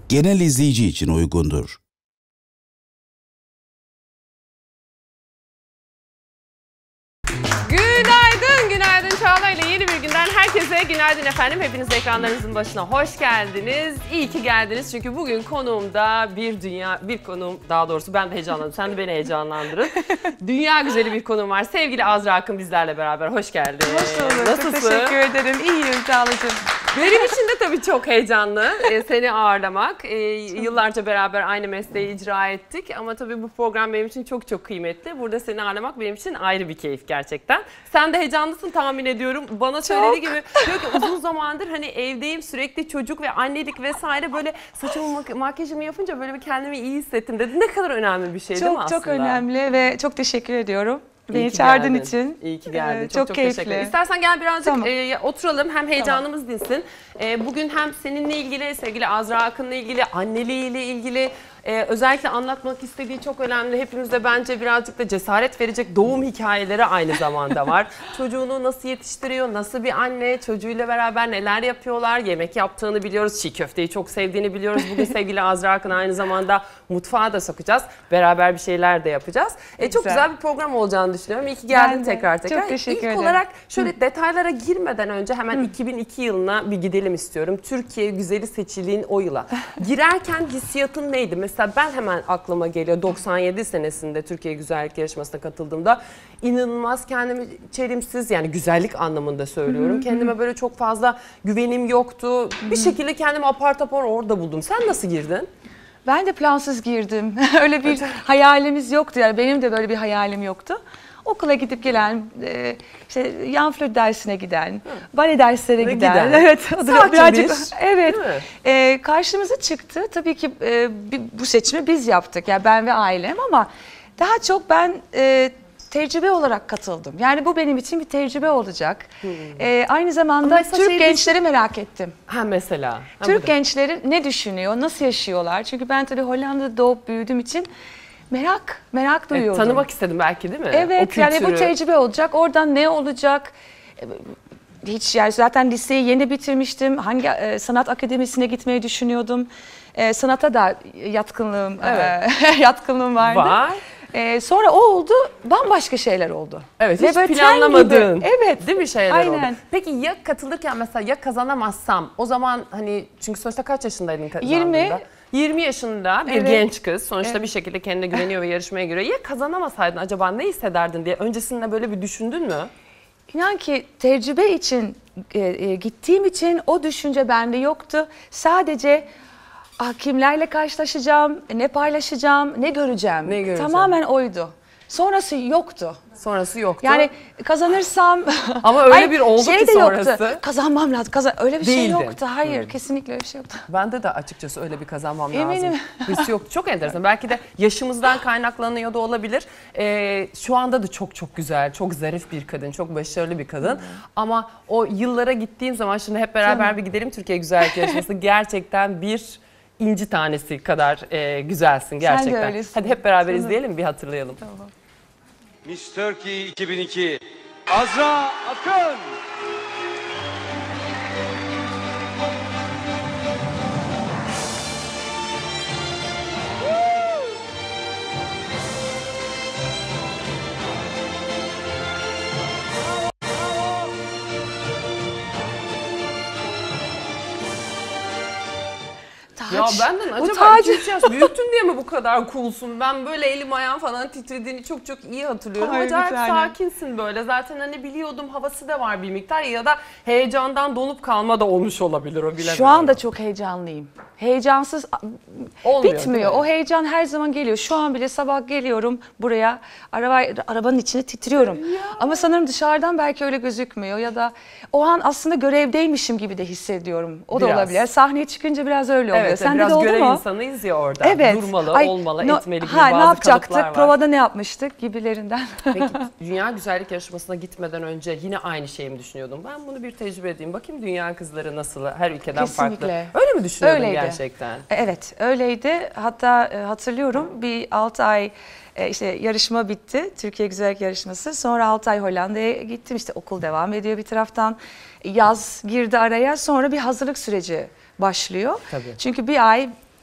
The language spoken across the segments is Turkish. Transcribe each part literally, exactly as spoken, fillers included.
genel izleyici için uygundur. Günaydın, günaydın Çağla ile yeni bir günden herkese günaydın efendim. Hepiniz ekranlarınızın başına hoş geldiniz. İyi ki geldiniz çünkü bugün konuğumda bir dünya, bir konuğum, daha doğrusu ben de heyecanlandım. Sen de beni heyecanlandırın. Dünya güzeli bir konuğum var. Sevgili Azra Akın bizlerle beraber. Hoş geldin. Hoş bulduk. Nasılsın? Çok teşekkür ederim. İyiyim Çağla'cığım. Benim için de tabii çok heyecanlı e, seni ağırlamak. E, yıllarca beraber aynı mesleği icra ettik ama tabii bu program benim için çok çok kıymetli. Burada seni ağırlamak benim için ayrı bir keyif gerçekten. Sen de heyecanlısın tahmin ediyorum. Bana söylediği gibi diyor ki uzun zamandır hani evdeyim, sürekli çocuk ve annelik vesaire, böyle saçımı mak makyajımı yapınca böyle bir kendimi iyi hissettim dedi. Ne kadar önemli bir şey çok, değil mi aslında? Çok önemli ve çok teşekkür ediyorum. Beni İyi ki çağırdığın geldin. için. İyi ki geldin. Ee, çok çok, çok keyifli. teşekkür ederim. İstersen gel birazcık Tamam. e, oturalım. Hem heyecanımız tamam. dinsin. E, bugün hem seninle ilgili, sevgili Azra Akın'la ilgili, anneliğiyle ilgili e, özellikle anlatmak istediği çok önemli. Hepimizde bence birazcık da cesaret verecek doğum hikayeleri aynı zamanda var. Çocuğunu nasıl yetiştiriyor, nasıl bir anne, çocuğuyla beraber neler yapıyorlar, yemek yaptığını biliyoruz. Çiğ köfteyi çok sevdiğini biliyoruz. Bugün sevgili Azra Akın aynı zamanda mutfağa da sokacağız. Beraber bir şeyler de yapacağız. E, çok güzel. güzel bir program olacağını düşünüyorum. İyi ki geldin tekrar tekrar. Çok teşekkür İlk ederim. olarak şöyle Hı. detaylara girmeden önce hemen Hı. iki bin iki yılına bir gidelim istiyorum. Türkiye güzeli seçiliğin o yıla. Girerken hissiyatın neydi? Mesela ben hemen aklıma geliyor doksan yedi senesinde Türkiye Güzellik Yarışması'na katıldığımda inanılmaz kendimi çelimsiz, yani güzellik anlamında söylüyorum. Hı. Kendime böyle çok fazla güvenim yoktu. Hı. Bir şekilde kendimi apar topar orada buldum. Sen nasıl girdin? Ben de plansız girdim. Öyle bir hayalimiz yoktu, yani benim de böyle bir hayalim yoktu. Okula gidip gelen, işte yan flüt dersine giden, Hı. bale derslere Ve giden. giden. Evet, Sakin birazcık. Bir. Evet. E, karşımıza çıktı. Tabii ki e, bu seçimi biz yaptık, yani ben ve ailem, ama daha çok ben e, tecrübe olarak katıldım. Yani bu benim için bir tecrübe olacak. Hmm. Ee, aynı zamanda Türk şey gençleri düşün... merak ettim. Ha mesela. Ha, Türk gençleri ne düşünüyor, nasıl yaşıyorlar? Çünkü ben tabii Hollanda'da doğup büyüdüğüm için merak, merak duyuyordum. Evet, tanımak istedim belki, değil mi? Evet, yani bu tecrübe olacak. Oradan ne olacak? Hiç, yani zaten liseyi yeni bitirmiştim. Hangi e, sanat akademisine gitmeyi düşünüyordum. E, sanata da yatkınlığım, evet. e, yatkınlığım vardı. Var. Ee, sonra o oldu, bambaşka şeyler oldu. Evet, hiç planlamadığın. Evet. Değil mi şeyler Aynen. oldu? Peki ya katılırken mesela ya kazanamazsam, o zaman hani, çünkü sonuçta kaç yaşındaydın kazandığında? yirmi. yirmi yaşında bir Evet. genç kız. Sonuçta evet. bir şekilde kendine güveniyor ve yarışmaya giriyor. Ya kazanamasaydın acaba ne hissederdin diye öncesinde böyle bir düşündün mü? İnan ki tecrübe için e, e, gittiğim için o düşünce bende yoktu. Sadece ah, kimlerle karşılaşacağım, ne paylaşacağım, ne göreceğim. Ne göreceğim? Tamamen oydu. Sonrası yoktu. Sonrası yoktu. Yani kazanırsam... Ama öyle Ay, bir oldu şey ki de sonrası. Yoktu. Kazanmam lazım. Kazan... Öyle bir Değildi. şey yoktu. Hayır, hmm. kesinlikle öyle bir şey yoktu. Bende de açıkçası öyle bir kazanmam Eminim. lazım. Hissi yok. Çok enteresan. Belki de yaşımızdan kaynaklanıyor da olabilir. Ee, şu anda da çok çok güzel, çok zarif bir kadın, çok başarılı bir kadın. Hmm. Ama o yıllara gittiğim zaman, şimdi hep beraber Canım. bir gidelim Türkiye Güzellik Yarışması. Gerçekten bir inci tanesi kadar e, güzelsin gerçekten. Sen de öylesin. Hadi hep beraber Canım. izleyelim, bir hatırlayalım. Tamam. Miss Turkey iki bin iki Azra Akın. Ya benden acaba tacı... iki üç yaş büyüktün diye mi bu kadar coolsun? Ben böyle elim ayağım falan titrediğini çok çok iyi hatırlıyorum. Hayır, Acayip sakinsin böyle. Zaten hani biliyordum, havası da var bir miktar, ya da heyecandan donup kalma da olmuş olabilir, o bilemiyorum. Şu anda çok heyecanlıyım. Heyecansız Olmuyor, bitmiyor. O heyecan her zaman geliyor. Şu an bile sabah geliyorum buraya, araba, arabanın içine titriyorum. Ya. Ama sanırım dışarıdan belki öyle gözükmüyor, ya da o an aslında görevdeymişim gibi de hissediyorum. O biraz. da olabilir. Sahneye çıkınca biraz öyle oluyor. Evet, Sende biraz de oldu görev mu? insanıyız ya orada. Evet. Durmalı, Ay, olmalı, no, etmeli gibi ha, bazı ne yapacaktık, kalıplar var. provada ne yapmıştık gibilerinden. Peki Dünya Güzellik Yarışması'na gitmeden önce yine aynı şeyi mi düşünüyordum? Ben bunu bir tecrübe edeyim. Bakayım dünya kızları nasıl, her ülkeden Kesinlikle. farklı. Öyle mi düşünüyordun Öyleydi. gerçekten? Evet, öyleydi. Hatta e, hatırlıyorum, bir altı ay e, işte yarışma bitti. Türkiye Güzellik Yarışması. Sonra altı ay Hollanda'ya gittim. İşte okul devam ediyor bir taraftan. Yaz girdi araya. Sonra bir hazırlık süreci başlıyor. Tabii. Çünkü bir ay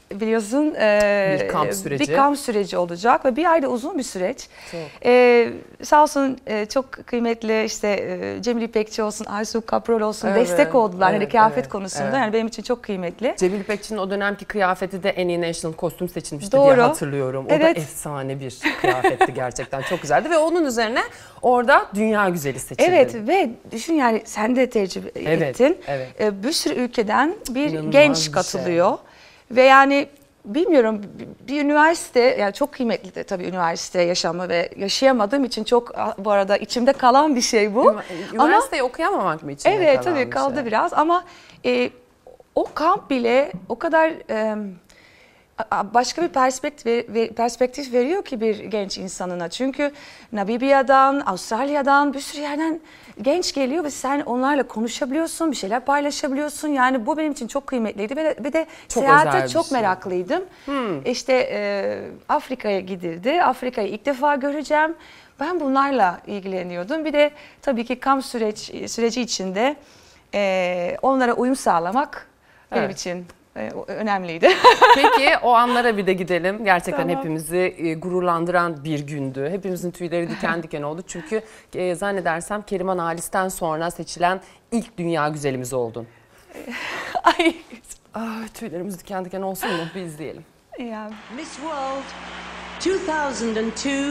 biliyorsun e, Bir kamp süreci. bir kamp süreci olacak ve bir ayda uzun bir süreç. Çok. E, sağ olsun e, çok kıymetli işte e, Cemil İpekçi olsun, Aysu Kaprol olsun Evet, destek oldular evet, hani kıyafet evet, konusunda evet. yani benim için çok kıymetli. Cemil İpekçi'nin o dönemki kıyafeti de en iyi national kostüm seçilmişti Doğru. diye hatırlıyorum. O Evet. da efsane bir kıyafetti gerçekten çok güzeldi ve onun üzerine orada dünya güzeli seçildi. Evet ve düşün yani sen de tecrübe Evet, ettin. evet. E, bir sürü ülkeden bir İnanılmaz genç bir şey. katılıyor ve yani bilmiyorum bir, bir üniversite yani çok kıymetli de tabii üniversite yaşamı ve yaşayamadığım için çok bu arada içimde kalan bir şey bu. Üniversiteyi okuyamamak mı içinde Evet kalan tabii bir kaldı şey? biraz ama e, o kamp bile o kadar e, a- başka bir perspektif, ve- perspektif veriyor ki bir genç insanına. Çünkü Namibya'dan, Avustralya'dan bir sürü yerden genç geliyor ve sen onlarla konuşabiliyorsun, bir şeyler paylaşabiliyorsun. Yani bu benim için çok kıymetliydi. Ve bir de Çok seyahate özel bir çok şey. meraklıydım. İşte e, Afrika'ya gidildi. Afrika'yı ilk defa göreceğim. Ben bunlarla ilgileniyordum. Bir de tabii ki kamp süreç, süreci içinde e, onlara uyum sağlamak benim Evet. için e, önemliydi. Peki o anlara bir de gidelim. Gerçekten Tamam. hepimizi e, gururlandıran bir gündü. Hepimizin tüyleri diken diken oldu. Çünkü e, zannedersem Keriman Halis'ten sonra seçilen ilk dünya güzelimiz oldun. Ay. Ah, tüylerimiz diken diken olsun mu? Bir izleyelim. Ya. Miss World two thousand two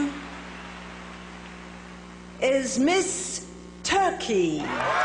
is Miss Turkey.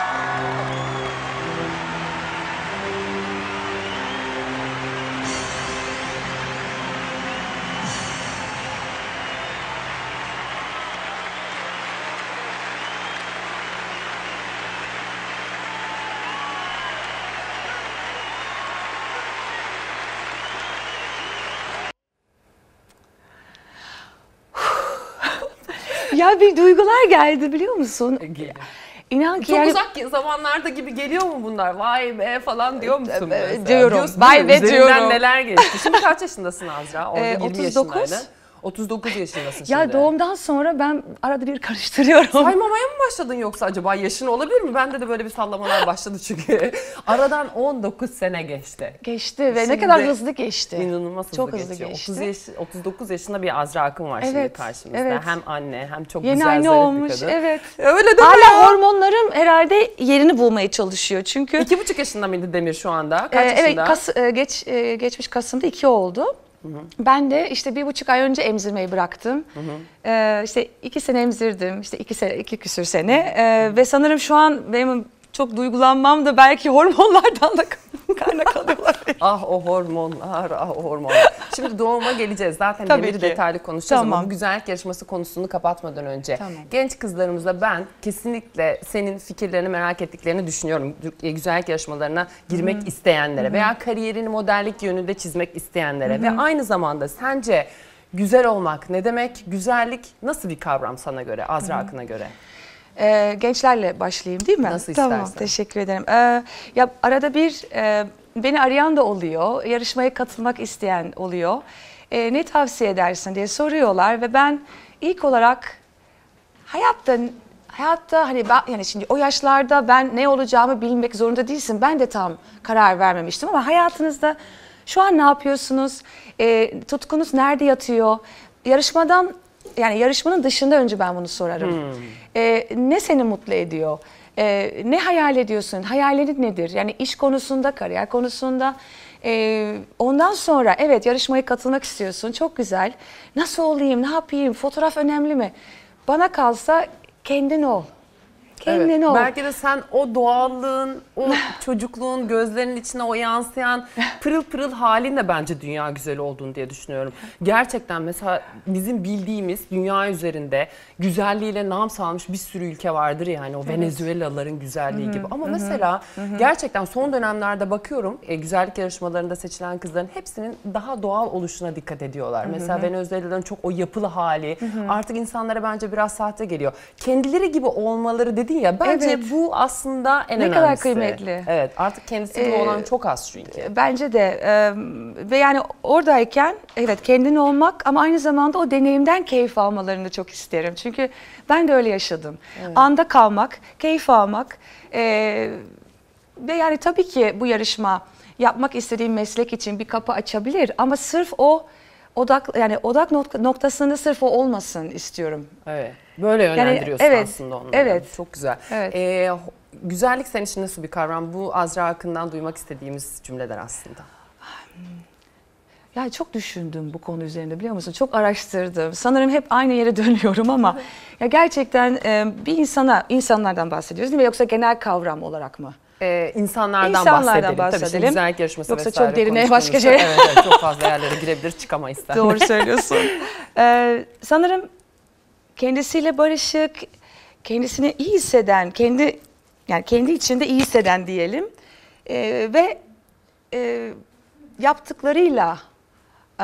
Ya bir duygular geldi biliyor musun? Geliyor. İnan ki Çok yani uzak zamanlarda gibi geliyor mu bunlar? Vay be falan diyor musun? Ee, mesela? diyorum. Diyorsun Vay değil mi? be Üzerinden diyorum. neler geçti? Şimdi kaç yaşındasın Azra? Orada Ee, yirmi otuz dokuz. yaşındaydın. otuz dokuz yaşındasın şimdi. ya doğumdan sonra ben arada bir karıştırıyorum. Saymamaya mı başladın yoksa acaba yaşın olabilir mi? Bende de böyle bir sallamalar başladı çünkü. Aradan on dokuz sene geçti. Geçti ve Şimdi ne kadar hızlı geçti. İnanılmaz hızlı Çok hızlı geçiyor. geçti. otuz, yaş, otuz dokuz yaşında bir Azra Akın var şimdi Evet, karşımızda. evet. Hem anne hem çok Yeni güzel anne zarif olmuş. bir kadın. Evet. Öyle değil mi Hala ya? hormonlarım herhalde yerini bulmaya çalışıyor. Çünkü İki buçuk yaşında mıydı Demir şu anda? Ee, Kaç evet yaşında? Kas, e, geç e, geçmiş Kasım'da iki oldu. Ben de işte bir buçuk ay önce emzirmeyi bıraktım. Ee, işte iki sene emzirdim, işte iki sene, iki küsür sene Ee, ve sanırım şu an benim çok duygulanmam da belki hormonlardan da kaynaklanıyor. Ah o hormonlar, ah o hormonlar. Şimdi doğuma geleceğiz. Zaten Tabii Demir'i ki. detaylı konuşacağız ama Tamam. bu güzellik yarışması konusunu kapatmadan önce. Tamam. Genç kızlarımıza ben kesinlikle senin fikirlerini merak ettiklerini düşünüyorum. Güzellik yarışmalarına girmek isteyenlere veya kariyerini modellik yönünde çizmek isteyenlere ve aynı zamanda sence güzel olmak ne demek? Güzellik nasıl bir kavram sana göre, Azra Akın'a göre? Ee, gençlerle başlayayım değil mi? Nasıl Tamam, istersen. teşekkür ederim. Ee, ya arada bir e, beni arayan da oluyor, yarışmaya katılmak isteyen oluyor. Ee, ne tavsiye edersin diye soruyorlar ve ben ilk olarak hayatta hayatta hani ben yani şimdi o yaşlarda ben ne olacağımı bilmek zorunda değilsin. Ben de tam karar vermemiştim ama hayatınızda şu an ne yapıyorsunuz? Ee, tutkunuz nerede yatıyor? Yarışmadan yani yarışmanın dışında önce ben bunu sorarım. Ee, ne seni mutlu ediyor? Ee, ne hayal ediyorsun? Hayallerin nedir? Yani iş konusunda, kariyer konusunda. Ee, ondan sonra evet yarışmaya katılmak istiyorsun. Çok güzel. Nasıl olayım? Ne yapayım? Fotoğraf önemli mi? Bana kalsa kendin ol. Kendin Evet. ol. Belki de sen o doğallığın, o çocukluğun gözlerinin içine o yansıyan pırıl pırıl halinle bence dünya güzeli olduğunu diye düşünüyorum. Gerçekten mesela bizim bildiğimiz dünya üzerinde güzelliğiyle nam salmış bir sürü ülke vardır yani o Venezuelalıların güzelliği gibi. Ama mesela gerçekten son dönemlerde bakıyorum e, güzellik yarışmalarında seçilen kızların hepsinin daha doğal oluşuna dikkat ediyorlar. Mesela Venezuelalıların çok o yapılı hali artık insanlara bence biraz sahte geliyor. Kendileri gibi olmaları dedin ya bence Evet. bu aslında en Ne önemlisi. kadar kıymetli. Evet artık kendisi gibi Ee, olan çok az çünkü. Bence de e, ve yani oradayken evet kendin olmak ama aynı zamanda o deneyimden keyif almalarını çok isterim. Çünkü ben de öyle yaşadım. Anda kalmak, keyif almak e, ve yani tabii ki bu yarışma yapmak istediğim meslek için bir kapı açabilir ama sırf o odak yani odak nok- noktasında sırf o olmasın istiyorum. Evet. Böyle yönlendiriyorsun evet, aslında onları. evet. Çok güzel. Evet. Ee, güzellik senin için nasıl bir kavram? Bu Azra Akın'dan duymak istediğimiz cümleler aslında. Ya çok düşündüm bu konu üzerinde, biliyor musun? Çok araştırdım. Sanırım hep aynı yere dönüyorum ama ya gerçekten e, bir insana, insanlardan bahsediyoruz değil mi? Yoksa genel kavram olarak mı? Ee, insanlardan, İnsanlardan bahsedelim. bahsedelim. Tabii şimdi güzellik yarışması Yoksa vesaire çok derine konuştuğumuzda- başka şey- Evet, evet, çok fazla yerlere girebilir, çıkamayız sen. Doğru söylüyorsun. Ee, sanırım kendisiyle barışık, kendisini iyi hisseden, kendi yani kendi içinde iyi hisseden diyelim Ee, ve e, yaptıklarıyla e,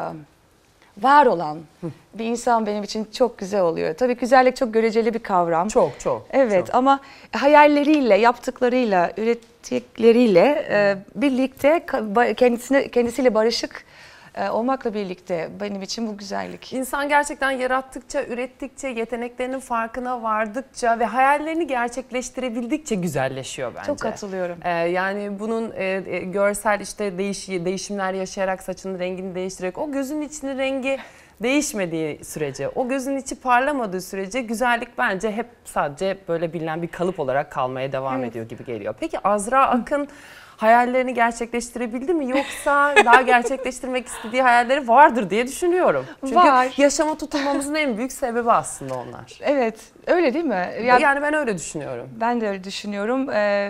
var olan bir insan benim için çok güzel oluyor. Tabii güzellik çok göreceli bir kavram. Çok çok. Evet çok. ama hayalleriyle, yaptıklarıyla, ürettikleriyle e, birlikte ka- kendisine kendisiyle barışık e, olmakla birlikte benim için bu güzellik. İnsan gerçekten yarattıkça, ürettikçe, yeteneklerinin farkına vardıkça ve hayallerini gerçekleştirebildikçe güzelleşiyor bence. Çok katılıyorum. Ee, yani bunun e, e, görsel işte değiş, değişimler yaşayarak, saçının rengini değiştirerek, o gözün içinin rengi değişmediği sürece, o gözün içi parlamadığı sürece güzellik bence hep sadece böyle bilinen bir kalıp olarak kalmaya devam Evet. ediyor gibi geliyor. Peki Azra Akın hayallerini gerçekleştirebildi mi, yoksa daha gerçekleştirmek istediği hayalleri vardır diye düşünüyorum. Çünkü Var. yaşama tutulmamızın en büyük sebebi aslında onlar. Evet, öyle değil mi? Ya, Yani ben öyle düşünüyorum. ben de öyle düşünüyorum. Ee,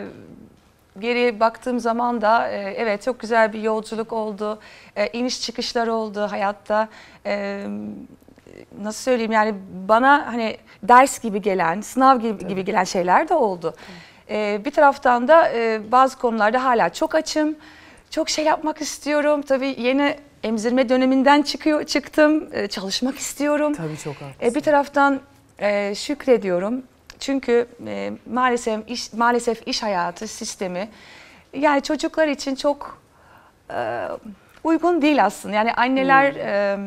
geriye baktığım zaman da e, evet çok güzel bir yolculuk oldu. E, iniş çıkışlar oldu hayatta. E, nasıl söyleyeyim, yani bana hani ders gibi gelen, sınav gibi, gibi gelen şeyler de oldu. E, bir taraftan da e, bazı konularda hala çok açım. Çok şey yapmak istiyorum. Tabii yeni emzirme döneminden çıkıyor çıktım. E, çalışmak istiyorum. Tabii çok haklısın. E, bir taraftan e, şükrediyorum. Çünkü e, maalesef iş maalesef iş hayatı sistemi yani çocuklar için çok e, uygun değil aslında. Yani anneler Hmm.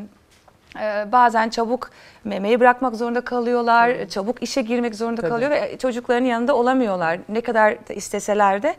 e, e, bazen çabuk memeyi bırakmak zorunda kalıyorlar, hmm. çabuk işe girmek zorunda Tabii. kalıyor ve çocukların yanında olamıyorlar. Ne kadar da isteseler de.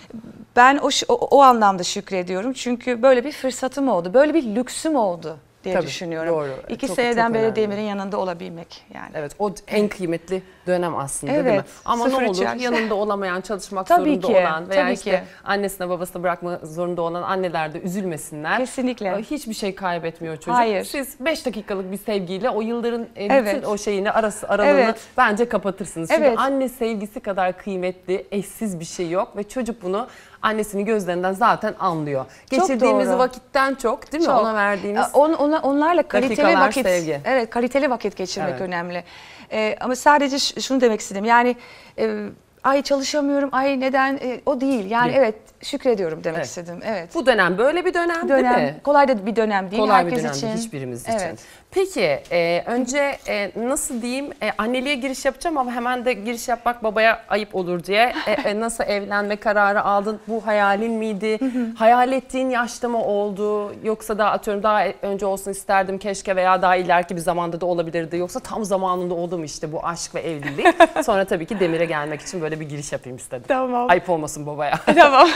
Ben o, o, o anlamda şükrediyorum. Çünkü böyle bir fırsatım oldu, böyle bir lüksüm oldu diye Tabii, düşünüyorum. doğru. İki Çok- seneden çok beri önemli. Demir'in yanında olabilmek yani. Evet, o en kıymetli dönem aslında, değil mi? Evet, Ama sıfır ne olur yaş. yanında olamayan, çalışmak Tabii zorunda ki, olan veya tabii işte ki. annesine babasına bırakma zorunda olan anneler de üzülmesinler. Kesinlikle. Hiçbir şey kaybetmiyor çocuk. Hayır. Siz beş dakikalık bir sevgiyle o yılların e, Evet. bütün o şeyini arası aralığını Evet. bence kapatırsınız. Çünkü Evet. anne sevgisi kadar kıymetli, eşsiz bir şey yok ve çocuk bunu annesinin gözlerinden zaten anlıyor. Geçirdiğimiz doğru. vakitten çok, değil mi? Çok. Ona verdiğimiz Ee, On, ona, onlarla kaliteli dakikalar, vakit, sevgi. evet kaliteli vakit geçirmek Evet. önemli. Ee, ama sadece ş- şunu demek istedim. Yani e, ay çalışamıyorum, ay neden e, o değil. Yani Değil. evet şükrediyorum demek Evet. istedim. Evet. bu dönem böyle bir dönem, değil dönem mi? kolay da bir dönem değil Kolay herkes bir dönem için. değil hiçbirimiz için. Evet. Peki e, önce e, nasıl diyeyim, e, anneliğe giriş yapacağım ama hemen de giriş yapmak babaya ayıp olur diye. E, e, nasıl evlenme kararı aldın? Bu hayalin miydi? Hayal ettiğin yaşta mı oldu? Yoksa daha atıyorum daha önce olsun isterdim keşke veya daha ileriki bir zamanda da olabilirdi. Yoksa tam zamanında oldu mu işte bu aşk ve evlilik? Sonra tabii ki Demir'e gelmek için böyle bir giriş yapayım istedim. Tamam. Ayıp olmasın babaya. Tamam.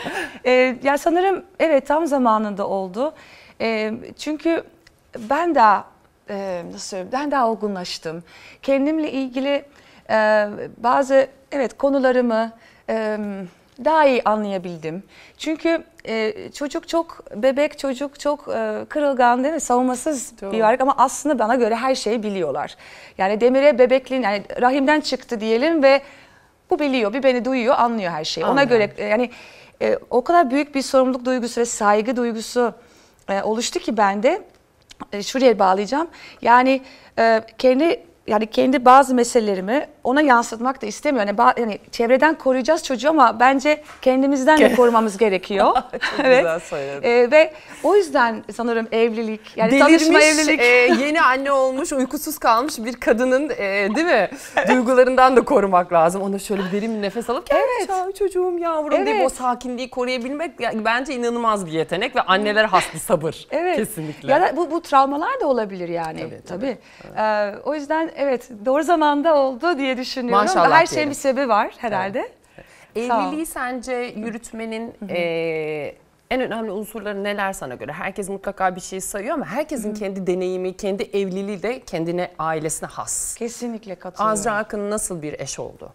Ee, ya sanırım evet tam zamanında oldu. Ee, çünkü ben daha e, nasıl söyleyeyim, ben daha olgunlaştım. Kendimle ilgili e, bazı evet konularımı e, daha iyi anlayabildim. Çünkü e, çocuk çok bebek çocuk çok e, kırılgan değil mi? Savunmasız Doğru. bir varlık ama aslında bana göre her şeyi biliyorlar. Yani Demir'e bebekliğin yani rahimden çıktı diyelim ve bu biliyor, bir beni duyuyor, anlıyor her şeyi. Ona Anladım. göre e, yani e, o kadar büyük bir sorumluluk duygusu ve saygı duygusu e, oluştu ki bende. E, şuraya bağlayacağım. Yani e, kendi yani kendi bazı meselelerimi ona yansıtmak da istemiyor. Yani, ba- yani çevreden koruyacağız çocuğu ama bence kendimizden de korumamız gerekiyor. Çok güzel söyledin. E, ve o yüzden sanırım evlilik, yani tanışma Delirmiş, evlilik. e, yeni anne olmuş, uykusuz kalmış bir kadının e, değil mi? Duygularından da korumak lazım. Ona şöyle bir derin bir nefes alıp gel Evet. ya çocuğum yavrum diye Evet. o sakinliği koruyabilmek yani bence inanılmaz bir yetenek ve anneler has bir sabır. Evet. Kesinlikle. Ya da bu, bu travmalar da olabilir yani. Tabii, Tabii. tabii. Ee, o yüzden evet doğru zamanda oldu diye düşünüyorum. Maşallah Her şeyin diyelim. bir sebebi var herhalde. Sağ ol. Evliliği sence yürütmenin e, en önemli unsurları neler sana göre? Herkes mutlaka bir şey sayıyor ama herkesin kendi deneyimi, kendi evliliği de kendine, ailesine has. Kesinlikle katılıyorum. Azra Akın nasıl bir eş oldu?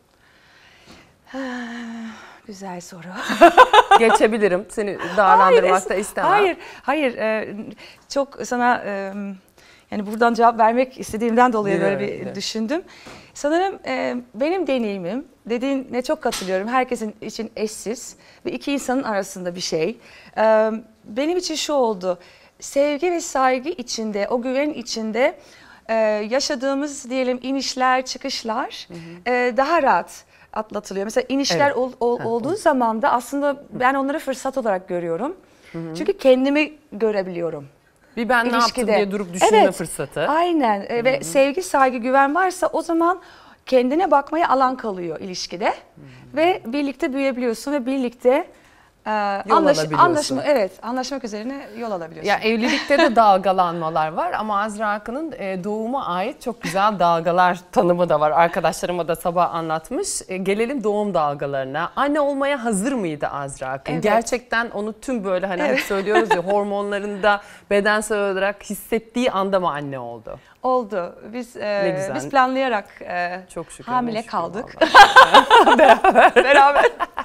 Güzel soru. Geçebilirim. Seni darlandırmak da istemem. Hayır, hayır. E, çok sana e, yani buradan cevap vermek istediğimden dolayı Biliyorum, böyle bir biliyorum. düşündüm. Sanırım e, benim deneyimim, dediğine çok katılıyorum. Herkesin için eşsiz ve iki insanın arasında bir şey. E, benim için şu oldu. Sevgi ve saygı içinde, o güven içinde e, yaşadığımız diyelim inişler, çıkışlar e, daha rahat atlatılıyor. Mesela inişler Evet. ol, ol, olduğu zaman da aslında ben onları fırsat olarak görüyorum. Çünkü kendimi görebiliyorum. Bir ben ne yaptım İlişkide. diye durup düşünme Evet, fırsatı. Aynen. E, ve sevgi, saygı, güven varsa o zaman kendine bakmaya alan kalıyor ilişkide. Ve birlikte büyüyebiliyorsun ve birlikte e, anlaş, alabiliyorsun. anlaşma, evet, anlaşmak üzerine yol alabiliyorsun. Ya evlilikte de dalgalanmalar var ama Azra Akın'ın e, doğuma ait çok güzel dalgalar tanımı da var. Arkadaşlarıma da sabah anlatmış. E, gelelim doğum dalgalarına. Anne olmaya hazır mıydı Azra Akın? Evet. Gerçekten onu tüm böyle hani hep söylüyoruz ya hormonlarında bedensel olarak hissettiği anda mı anne oldu? Oldu. Biz e, Ne güzel. biz planlayarak e, Çok şükür. hamile ne şükür kaldık. vallahi. Beraber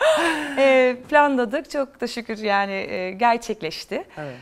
e, planladık. Çok da şükür yani e, gerçekleşti. Evet.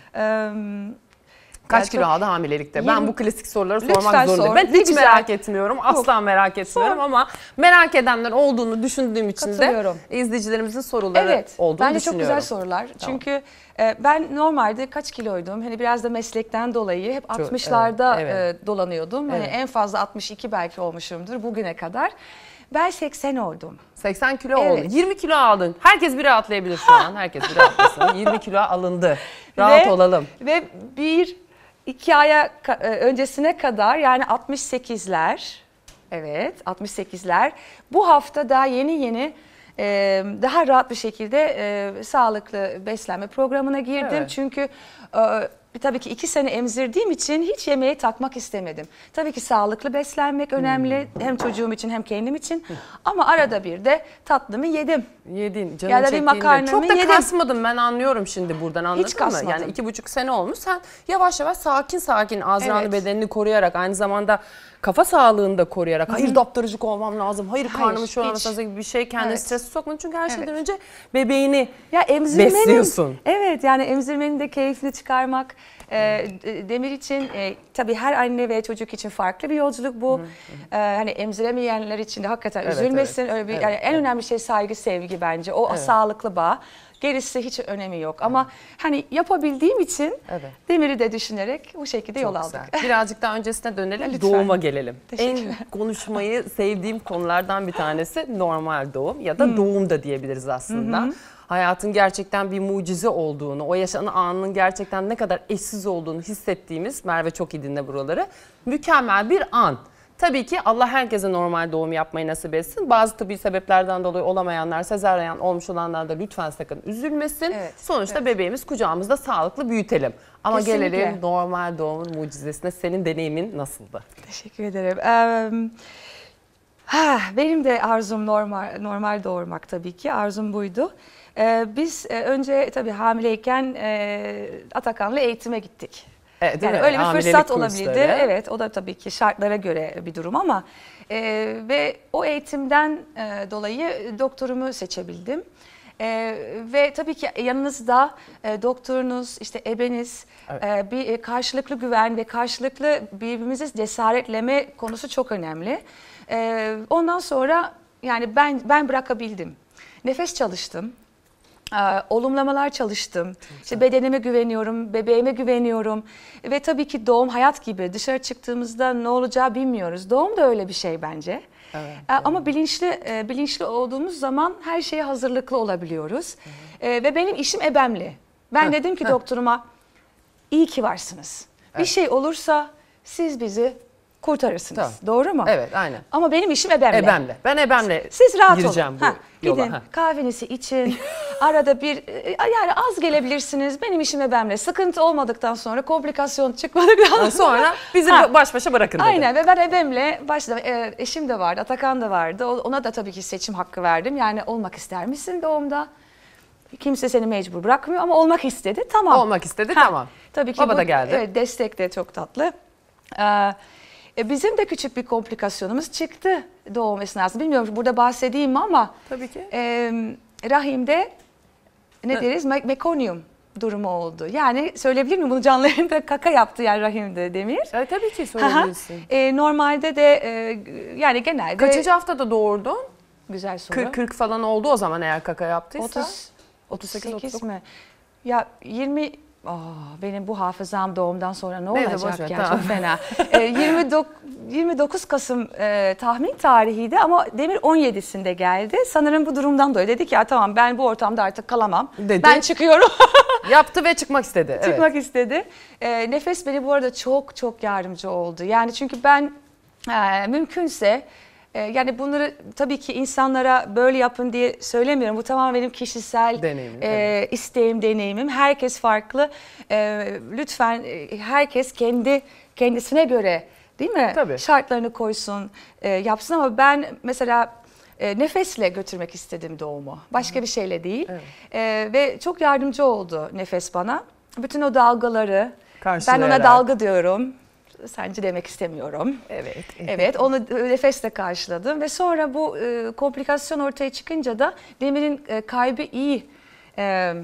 E, Kaç Yani kilo çok- aldı hamilelikte? Ben Yirmi- bu klasik soruları Lütfen sormak zorundayım. sor. Ben Ne hiç güzel. merak etmiyorum. Asla merak etmiyorum ama merak edenler olduğunu düşündüğüm için de Katılıyorum. izleyicilerimizin soruları Evet, olduğunu bence çok düşünüyorum. güzel sorular. Çünkü e, ben normalde kaç kiloydum? Hani biraz da meslekten dolayı hep Çok- altmışlarda evet, evet. e, dolanıyordum. Hani Evet. en fazla altmış iki belki olmuşumdur bugüne kadar. Ben seksen oldum. seksen kilo Evet. oldu. yirmi kilo aldın. Herkes bir rahatlayabilir şu an. Herkes bir rahatlasın. yirmi kilo alındı. Rahat Ve- olalım. Ve bir iki aya ka- e, öncesine kadar yani altmış sekizler, evet altmış sekizler. Bu hafta daha yeni yeni e, daha rahat bir şekilde e, sağlıklı beslenme programına girdim. Evet. Çünkü e, tabii ki iki sene emzirdiğim için hiç yemeği takmak istemedim. Tabii ki sağlıklı beslenmek önemli hem çocuğum için hem kendim için. Ama arada bir de tatlımı yedim. Yedin. Canın Ya da bir çektiğinde. makarnamı Çok da yedim. kasmadım ben anlıyorum şimdi buradan anladın mı? kasmadım. Yani iki buçuk sene olmuş. Sen yavaş yavaş sakin sakin Azra'nın Evet. bedenini koruyarak aynı zamanda kafa sağlığını da koruyarak hayır daptarıcık olmam lazım. Hayır, Hayır, karnımı şu an hiç. gibi bir şey kendini Evet. strese sokmadın. Çünkü her şeyden Evet. önce bebeğini Ya emzirmenin, besliyorsun. Evet yani emzirmenin de keyfini çıkarmak. E, Demir için e, tabii her anne ve çocuk için farklı bir yolculuk bu. E, hani emziremeyenler için de hakikaten Evet, üzülmesin. Öyle bir Evet, yani en önemli şey saygı, sevgi bence. O sağlıklı bağ. Gerisi hiç önemi yok. Ama hani yapabildiğim için Evet. Demir'i de düşünerek bu şekilde yol Çok aldık. güzel. Birazcık daha öncesine dönelim. Lütfen. Doğuma gelelim. En Teşekkürler. konuşmayı sevdiğim konulardan bir tanesi normal doğum ya da doğum da diyebiliriz aslında. Hayatın gerçekten bir mucize olduğunu, o yaşanan anın gerçekten ne kadar eşsiz olduğunu hissettiğimiz, Merve çok iyi dinle buraları, mükemmel bir an. Tabii ki Allah herkese normal doğum yapmayı nasip etsin. Bazı tıbbi sebeplerden dolayı olamayanlar, sezaryen olmuş olanlar da lütfen sakın üzülmesin. Evet, Sonuçta evet. bebeğimiz kucağımızda sağlıklı büyütelim. Ama Kesinlikle. gelelim normal doğumun mucizesine. Senin deneyimin nasıldı? Teşekkür ederim. Eee, ha, benim de arzum normal normal doğurmak tabii ki. Arzum buydu. Eee, biz e, önce tabii hamileyken e, Atakan'la eğitime gittik. Evet, değil Yani mi? öyle bir Hamilelik fırsat kursları. olabildi. Evet, o da tabii ki şartlara göre bir durum ama e, ve o eğitimden e, dolayı doktorumu seçebildim. E, ve tabii ki yanınızda e, doktorunuz, işte ebeniz, Evet. e, bir e, karşılıklı güven ve karşılıklı birbirimizi cesaretleme konusu çok önemli. E, ondan sonra yani ben ben bırakabildim. Nefes çalıştım. Ee, olumlamalar çalıştım. İşte bedenime güveniyorum, bebeğime güveniyorum. Ve tabii ki doğum hayat gibi. Dışarı çıktığımızda ne olacağı bilmiyoruz. Doğum da öyle bir şey bence. Evet, Ee, Ama bilinçli e, bilinçli olduğumuz zaman her şeye hazırlıklı olabiliyoruz. Ee, Ve benim işim ebemli. Ben dedim ki doktoruma iyi ki varsınız. Bir şey olursa siz bizi kurtarırsınız. Tamam. Doğru mu? Evet, aynen. Ama benim işim ebemle. Ebemle. Ben ebemle Siz rahat gireceğim olun. bu Ha, yola. gidin Ha. kahvenizi için. Arada bir yani az gelebilirsiniz. Benim işim ebemle. Sıkıntı olmadıktan sonra, komplikasyon çıkmadıktan sonra. Sonra bizi Ha. baş başa bırakın dedi. Aynen ve ben ebemle başladım. E, eşim de vardı, Atakan da vardı. O- Ona da tabii ki seçim hakkı verdim. Yani olmak ister misin doğumda? Kimse seni mecbur bırakmıyor ama olmak istedi. Tamam. Olmak istedi, Ha, tamam. Tabii ki Baba bu, da geldi. Evet, destek de çok tatlı. Ee, e, bizim de küçük bir komplikasyonumuz çıktı doğum esnasında. Bilmiyorum burada bahsedeyim mi ama Tabii ki. e, rahimde ne deriz? Me- mekonyum durumu oldu. Yani söyleyebilir miyim bunu canlı yayında? Kaka yaptı yani rahimde Demir. E, tabii ki Aha. söyleyebilirsin. E, normalde de e, yani genelde Kaçıncı haftada doğurdun? güzel soru. kırk kırk falan oldu o zaman eğer kaka yaptıysa. otuz, otuz sekiz, otuz otuz sekiz mi? Ya yirmi Aa, benim bu hafızam doğumdan sonra ne Neyse, olacak boş ver, ya tamam. çok fena. e, yirmi dokuz, yirmi dokuz Kasım e, tahmin tarihiydi ama Demir on yedisinde geldi. Sanırım bu durumdan dolayı dedi ki ya tamam ben bu ortamda artık kalamam. Dedi. Ben çıkıyorum. Yaptı ve çıkmak istedi. Çıkmak Evet. istedi. E, Nefes beni bu arada çok çok yardımcı oldu. Yani çünkü ben e, mümkünse e, yani bunları tabii ki insanlara böyle yapın diye söylemiyorum. Bu tamamen benim kişisel Deneyimim, e, isteğim, deneyimim. Herkes farklı. E, lütfen e, herkes kendi kendisine göre değil mi? Tabii. Şartlarını koysun, e, yapsın ama ben mesela e, nefesle götürmek istedim doğumu. Başka bir şeyle değil. Evet. E, ve çok yardımcı oldu nefes bana. Bütün o dalgaları, ben Karşılayarak. ona dalga diyorum. Sence demek istemiyorum. Evet. Evet, onu nefesle karşıladım ve sonra bu e, komplikasyon ortaya çıkınca da Demir'in e, kalbi iyi, e,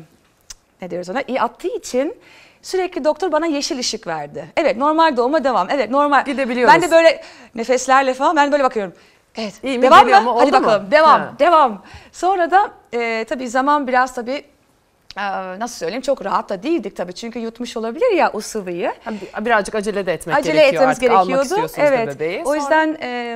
ne diyoruz ona, iyi attığı için sürekli doktor bana yeşil ışık verdi. Evet, normal doğuma devam. Evet, normal. Gidebiliyoruz. Ben de böyle nefeslerle falan ben böyle bakıyorum. Evet, İyi mi, devam geliyor mı? mu? Hadi Oldu mu? bakalım, devam, Ha. devam. Sonra da e, tabii zaman biraz tabii e, nasıl söyleyeyim çok rahat da değildik tabii çünkü yutmuş olabilir ya o sıvıyı. Ha, bi- Birazcık acele de etmek Acele gerekiyor etmemiz artık. Almak gerekiyordu. istiyorsunuz da Evet. bebeği. O Sonra- yüzden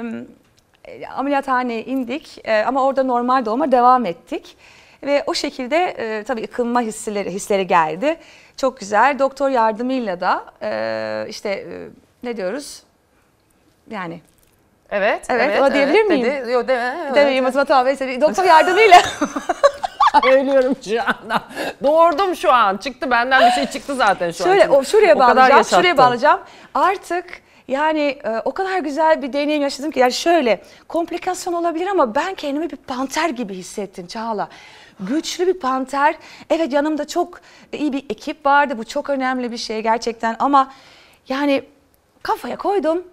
e, ameliyathaneye indik e, ama orada normal doğuma devam ettik. Ve o şekilde e, tabii ıkınma hisleri, hisleri geldi. Çok güzel. Doktor yardımıyla da e, işte e, ne diyoruz? Yani Evet. Evet, ona diyebilir evet miyim? Dedi. Yo, de, evet, demeyeyim evet. Azmat abi. Doktor yardımıyla. Ölüyorum şu anda. Doğurdum şu an. Çıktı benden bir şey çıktı zaten şu Şöyle an. o şuraya O kadar bağlayacağım. yaşattım. Şuraya bağlayacağım. Artık yani e, o kadar güzel bir deneyim yaşadım ki yani şöyle komplikasyon olabilir ama ben kendimi bir panter gibi hissettim Çağla. Güçlü bir panter. Evet yanımda çok iyi bir ekip vardı. Bu çok önemli bir şey gerçekten ama yani kafaya koydum.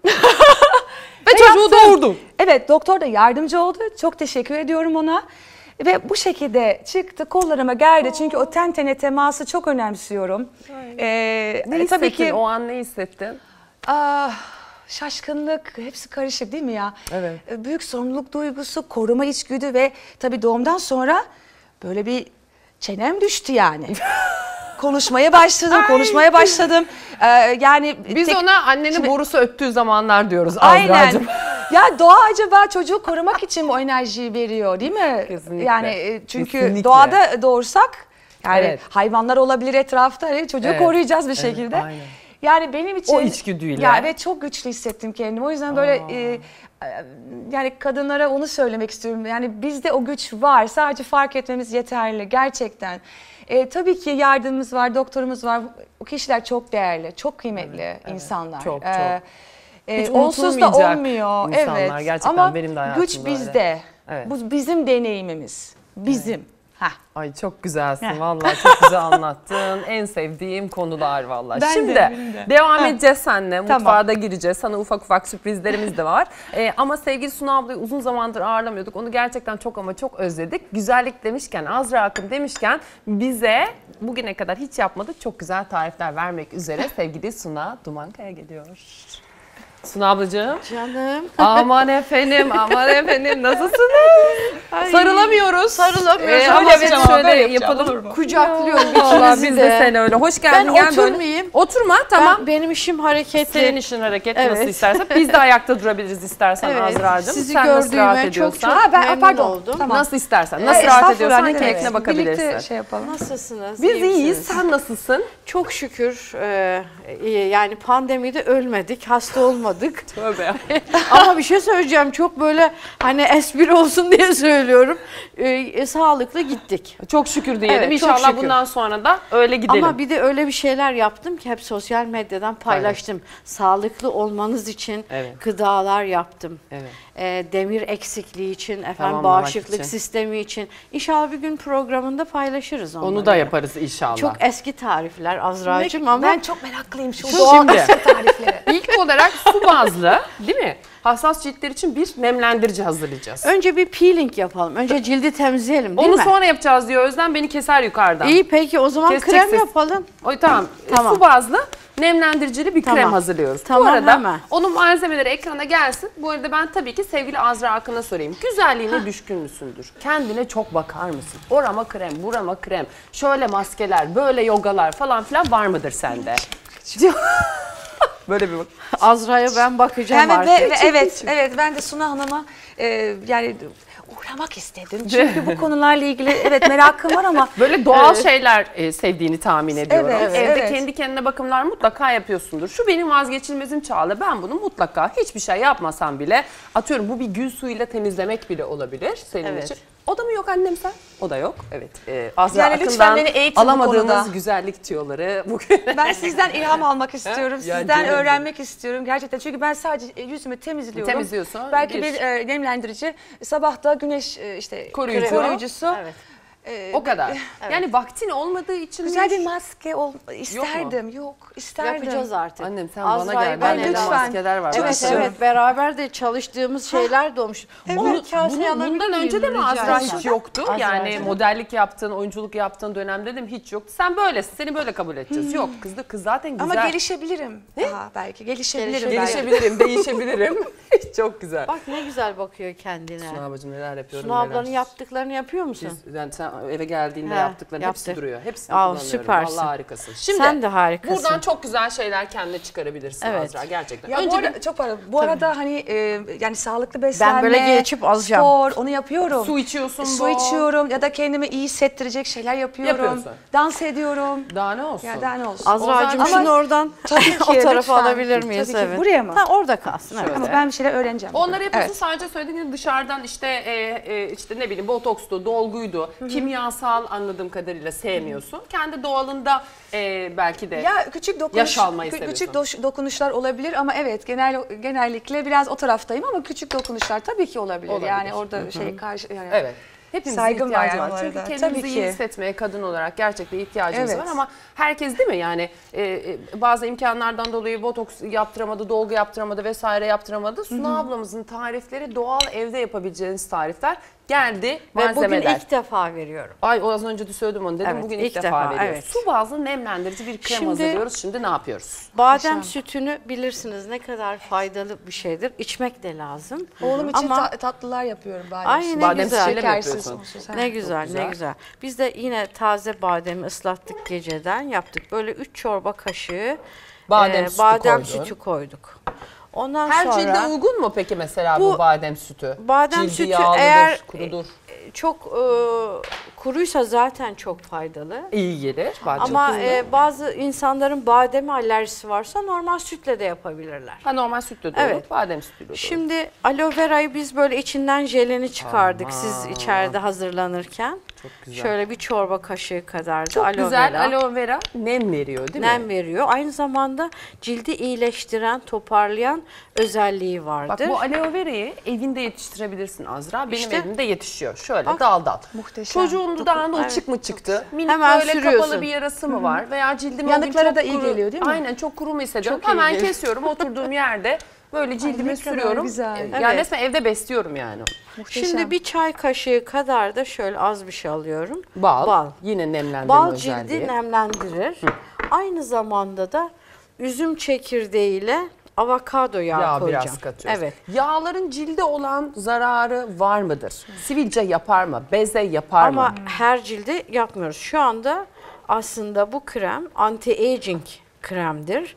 Ve çocuğu doğurdum. Evet doktor da yardımcı oldu. Çok teşekkür ediyorum ona. Ve bu şekilde çıktı kollarıma geldi. Çünkü o ten tene teması çok önemsiyorum. Ee, Ne e, hissettin? tabii ki O an ne hissettin? ah, şaşkınlık hepsi karışık değil mi ya? Evet. Ee, Büyük sorumluluk duygusu, koruma içgüdü ve tabii doğumdan sonra böyle bir çenem düştü yani. Konuşmaya başladım, konuşmaya başladım. Ee, yani Biz tek- ona annenin Şimdi- borusu öttüğü zamanlar diyoruz. Aynen. Azra'cığım. Ya doğa acaba çocuğu korumak için mi o enerjiyi veriyor değil mi? Kesinlikle. Yani e, çünkü Kesinlikle. doğada doğursak yani Evet. hayvanlar olabilir etrafta hani çocuğu Evet. koruyacağız bir Evet, şekilde. aynen. Yani benim için O içgüdüyle. Ya evet çok güçlü hissettim kendimi. O yüzden böyle e, e, yani kadınlara onu söylemek istiyorum. Yani bizde o güç var. Sadece fark etmemiz yeterli gerçekten. E, tabii ki yardımımız var, doktorumuz var. O kişiler çok değerli, çok kıymetli insanlar. Çok, E, çok. e, Hiç onsuz da unutulmayacak olmuyor. insanlar. Evet. Gerçekten Ama benim de hayatımda güç öyle. bizde. Evet. Bu bizim deneyimimiz. Bizim. Hah. Ay çok güzelsin Heh. vallahi çok güzel anlattın. En sevdiğim konular vallahi. Ben de, Şimdi benim de. devam Heh. edeceğiz seninle. Tamam. Mutfağa da gireceğiz. Sana ufak ufak sürprizlerimiz de var. Ee, ama sevgili Suna ablayı uzun zamandır ağırlamıyorduk. Onu gerçekten çok ama çok özledik. Güzellik demişken, Azra Akın demişken bize bugüne kadar hiç yapmadık çok güzel tarifler vermek üzere sevgili Suna Dumankaya geliyor. Suna ablacığım. Canım. Aman efendim, aman efendim nasılsınız? Ay, Sarılamıyoruz. Sarılamıyoruz. Ee, ama Öyle evet, yapacağım, şöyle böyle yapacağım, olur yapalım. mu? Kucaklıyorum Vallahi ikinizi biz de seni öyle. Hoş geldin. Ben gel böyle. oturmayayım. Oturma tamam. Ben, benim işim hareketli. Senin işin hareket nasıl Evet. istersen. Biz de ayakta durabiliriz istersen Evet, Azra'cığım. sizi Sen nasıl rahat gördüğüme çok ediyorsan. çok Ha, ben- memnun pardon. oldum. Tamam. Nasıl istersen. Ee, Nasıl rahat estağfurullah, ediyorsan ne demek. keyfine bakabilirsin. Birlikte şey yapalım. Nasılsınız? Biz iyi iyiyiz. misiniz? Sen nasılsın? Çok şükür e, iyi. Yani pandemide ölmedik, hasta olmadık. yapamadık. Tövbe. Ama bir şey söyleyeceğim, çok böyle hani espri olsun diye söylüyorum. Ee, sağlıklı gittik. Çok şükür diyelim. Evet, çok İnşallah şükür. bundan sonra da öyle gidelim. Ama bir de öyle bir şeyler yaptım ki hep sosyal medyadan paylaştım. Sağlıklı olmanız için Evet. gıdalar yaptım. Evet. Ee, demir eksikliği için, efendim Tamamlamak bağışıklık için. sistemi için. İnşallah bir gün programında paylaşırız onları. Onu da yaparız inşallah. Çok eski tarifler Azra'cığım ama Ben çok meraklıyım şu Şimdi- doğal tariflere. İlk olarak su bazlı, değil mi? Hassas ciltler için bir nemlendirici hazırlayacağız. önce bir peeling yapalım. Önce cildi temizleyelim, değil Onu mi? sonra yapacağız diyor Özlem. Beni keser yukarıdan. İyi, peki o zaman Keseceksiniz. krem yapalım. O, tamam. Tamam. Su bazlı nemlendiricili bir krem Tamam. hazırlıyoruz. Tamam, Bu arada hemen. onun malzemeleri ekrana gelsin. Bu arada ben tabii ki sevgili Azra Akın'a sorayım. Güzelliğine düşkün müsündür? Kendine çok bakar mısın? Orama krem, burama krem, şöyle maskeler, böyle yogalar falan filan var mıdır sende? Böyle bir bak. Azra'ya ben bakacağım Yani artık. ve, ve evet, evet ben de Suna Hanım'a e, yani uğramak istedim. Çünkü bu konularla ilgili evet merakım var ama Böyle doğal Evet. şeyler e, sevdiğini tahmin ediyorum. Evet, Evde evet. kendi kendine bakımlar mutlaka yapıyorsundur. Şu benim vazgeçilmezim Çağla. Ben bunu mutlaka hiçbir şey yapmasam bile atıyorum bu bir gül suyuyla temizlemek bile olabilir senin Evet. için. O da mı yok annem sen? O da yok. Evet. Ee, Azra Yani lütfen Akın'dan beni eğitin bu alamadığımız konuda. güzellik tüyoları bugün. ben sizden ilham almak istiyorum. Ya Sizden canım. öğrenmek istiyorum gerçekten. Çünkü ben sadece yüzümü temizliyorum. Temizliyorsun, Belki bir- bir, e, nemlendirici, sabah da güneş e, işte Koruyucu. koruyucusu. Evet. E, O kadar. Yani vaktin olmadığı için Güzel mi? bir maske ol, isterdim. Yok, isterdim. Yapacağız artık. Annem sen bana Azra'yı gel. ben Ben lütfen. maskeler var. Evet Çalışıyorum. evet, beraber de çalıştığımız şeyler de olmuş. Bunu, Bunu, kaseye bunu- alabilir bundan miyim önce de mi rica Azra etsem? hiç yoktu? Azra'cığım. Yani modellik yaptığın, oyunculuk yaptığın dönemde de mi hiç yoktu? Sen böylesin, seni böyle kabul edeceğiz. Yok kız, da, kız zaten güzel. Ama gelişebilirim. Daha belki gelişebilirim. Gelişebilirim. belki. Gelişebilirim, değişebilirim. Çok güzel. Bak ne güzel bakıyor kendine. Suna ablacığım neler yapıyorum Suna neler. ablanın yaptıklarını yapıyor musun? Biz, yani sen eve geldiğinde He, yaptıkların hepsi yaptı. duruyor. Hepsini Aa, kullanıyorum. süpersin. Vallahi harikasın. Şimdi Sen de harikasın. buradan çok güzel şeyler kendine çıkarabilirsin Evet. Azra gerçekten. Ya Önce bu bir arada, çok pardon. Bu arada hani e, yani sağlıklı beslenme, böyle geçip alacağım. spor, onu yapıyorum. su içiyorsun Su bol. içiyorum ya da kendimi iyi hissettirecek şeyler yapıyorum. Yapıyorsun. Dans ediyorum. Daha ne olsun? Ya daha ne olsun. Azra'cığım Ama- şunu oradan Tabii ki, o tarafa lütfen. alabilir miyiz? Tabii ki. Evet. Buraya mı? Ha, orada kalsın. Evet. Ama ben bir şeyler öğreneceğim. Onları yapıyorsun Evet. sadece söylediğin gibi dışarıdan işte e, e, işte ne bileyim botokstu, dolguydu, kimyasal anladığım kadarıyla sevmiyorsun. Kendi doğalında e, belki de Ya küçük dokunuş, yaş almayı kü- seviyorsun. küçük doş- dokunuşlar olabilir ama evet genel genellikle biraz o taraftayım ama küçük dokunuşlar tabii ki olabilir. Olabilir. Yani orada şey karşı yani Evet. Hepimizin Saygım var ihtiyacı yani var. Çünkü orada. kendimizi Tabii iyi ki. hissetmeye kadın olarak gerçekten ihtiyacımız Evet. var ama herkes değil mi yani e, e, bazı imkanlardan dolayı botoks yaptıramadı, dolgu yaptıramadı vesaire yaptıramadı. Suna ablamızın tarifleri doğal evde yapabileceğiniz tarifler geldi Ve bugün malzemeler. ilk defa veriyorum. Ay o az önce de söyledim onu dedim. Evet, Bugün ilk, ilk defa, defa, veriyoruz. evet. Su bazlı nemlendirici bir krem Şimdi- hazırlıyoruz. Şimdi ne yapıyoruz? Badem Muhteşem. sütünü bilirsiniz ne kadar faydalı bir şeydir. İçmek de lazım. oğlum için Ama ta- tatlılar yapıyorum badem. Ay, sütü. ne Badem güzel. sütüyle mi Şekersiz, yapıyorsun? onsuz, ha. ne güzel, güzel. ne güzel. Biz de yine taze bademi ıslattık geceden yaptık. Böyle üç çorba kaşığı Badem e, sütü badem koydun. sütü koyduk. Ondan Her sonra cilde uygun mu peki mesela bu, Bu badem sütü? badem Cildi sütü yağlıdır, eğer- kurudur. çok e, kuruysa zaten çok faydalı. İyi gelir. Badem Ama tuzlu. e, bazı insanların bademe alerjisi varsa normal sütle de yapabilirler. Ha, normal sütle de Evet. olur, badem sütüyle de olur. Şimdi aloe verayı biz böyle içinden jeleni çıkardık siz içeride hazırlanırken. Çok güzel. Şöyle bir çorba kaşığı kadar da Çok aloe güzel vera. aloe vera nem veriyor değil Nem mi? veriyor. Aynı zamanda cildi iyileştiren, toparlayan özelliği vardır. Bak bu aloe vera'yı evinde yetiştirebilirsin Azra. Benim İşte. evimde yetişiyor. Şöyle Bak. dal dal. Muhteşem. Çocuğun dudağında Evet. uçuk mu çıktı? Minik Hemen böyle sürüyorsun. kapalı bir yarası mı var? Veya cildim o Yanıklara gün çok da iyi kuru- geliyor değil mi? Aynen çok kuru mu hissediyorum? Çok iyi Hemen geliyor. kesiyorum oturduğum yerde. Böyle cildime ne kadar sürüyorum. güzel. Yani Evet. resmen evde besliyorum yani. Muhteşem. Şimdi bir çay kaşığı kadar da şöyle az bir şey alıyorum. Bal. Bal. Yine nemlendirme Bal özelliği. cildi nemlendirir. Aynı zamanda da üzüm çekirdeğiyle avokado yağı Yağ koyacağım. biraz katıyoruz. Evet. Yağların cilde olan zararı var mıdır? Sivilce yapar mı? Beze yapar Ama mı? her cilde yapmıyoruz. Şu anda aslında bu krem anti-aging kremdir.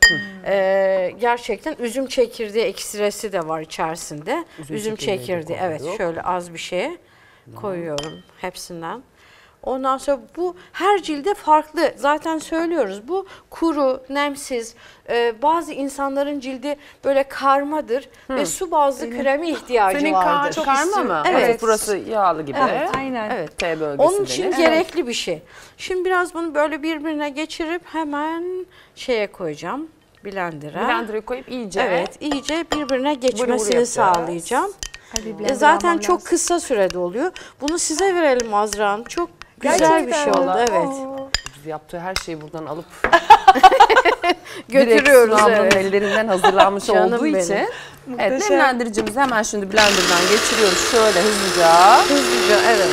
Ee, gerçekten üzüm çekirdeği ekstresi de var içerisinde. Üzüm Üzüm, çekirdeği de çekirdeği evet koyduk. şöyle az bir şeye koyuyorum hepsinden. Ondan sonra bu her cilde farklı. Zaten söylüyoruz bu kuru, nemsiz. Ee, bazı insanların cildi böyle karmadır ve su bazlı kreme ihtiyacı Senin vardır. kar, karma mı? Evet. Evet. Burası yağlı gibi. Evet. Aynen. Evet. T bölgesi Onun için denir. gerekli bir şey. Şimdi biraz bunu böyle birbirine geçirip hemen şeye koyacağım. Blender'a. Blender'a koyup iyice. Evet, iyice birbirine geçmesini yapacağız. sağlayacağım. Hadi E, blender zaten almam çok lazım. kısa sürede oluyor. Bunu size verelim Azra Hanım. Çok güzel Gerçekten bir şey mi? oldu. Evet. Biz yaptığı her şeyi buradan alıp Götürüyoruz. Direkt Evet. ellerinden hazırlanmış Canım olduğu benim. için. Evet, Muhteşem. nemlendiricimizi hemen şimdi blenderdan geçiriyoruz şöyle hızlıca. Hızlıca, evet.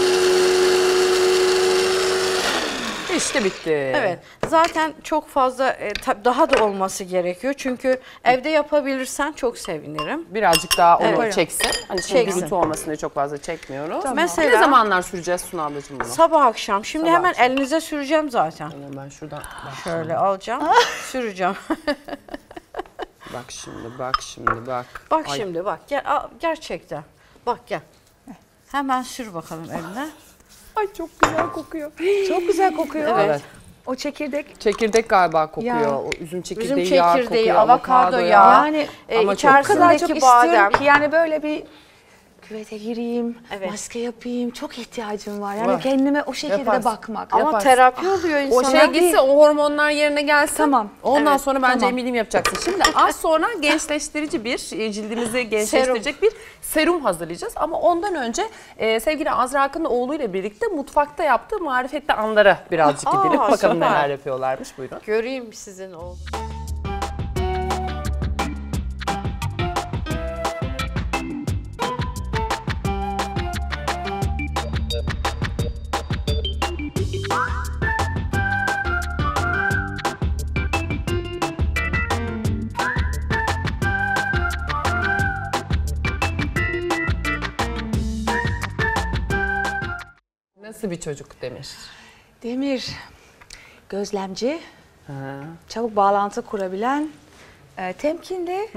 İşte bitti. Evet. Zaten çok fazla e, tab- daha da olması gerekiyor. Çünkü evde yapabilirsen çok sevinirim. Birazcık daha onu Evet. çeksin. Hani şimdi Çeksin. gürültü olmasın diye çok fazla çekmiyoruz. Mesela- Ne zamanlar süreceğiz Suna ablacığım bunu? Sabah akşam. Şimdi Sabah hemen akşam. elinize süreceğim zaten. Tamam, ben şuradan bak, Şöyle alacağım, süreceğim. bak şimdi bak şimdi bak. Bak Ay, şimdi bak. Gel, al, gerçekten. Bak gel. Hemen sür bakalım eline. Ay çok güzel kokuyor. Çok güzel kokuyor. Evet. O çekirdek. Çekirdek galiba kokuyor. Ya. O üzüm çekirdeği, Üzüm yağ çekirdeği, kokuyor, avokado yağı. Yani E, Ama çok o kadar çok içerisindeki istiyorum badem. ki yani böyle bir küvete gireyim, Evet. maske yapayım. Çok ihtiyacım var. Yani Var. kendime o şekilde Yaparsın. bakmak. Ama Yaparsın. terapi oluyor O insana. şey gitsin, o hormonlar yerine gelsin. Tamam. Ondan Evet, sonra bence tamam. eminim yapacaksın. Şimdi az sonra gençleştirici bir, e, cildimizi gençleştirecek bir serum hazırlayacağız. Ama ondan önce e, sevgili Azra Akın'ın oğluyla birlikte mutfakta yaptığı marifetli anlara birazcık Aa, gidelim. Bakalım süper. neler yapıyorlarmış. Buyurun. Göreyim sizin oğlum. Nasıl bir çocuk Demir? Demir, gözlemci, çabuk bağlantı kurabilen, e, temkinli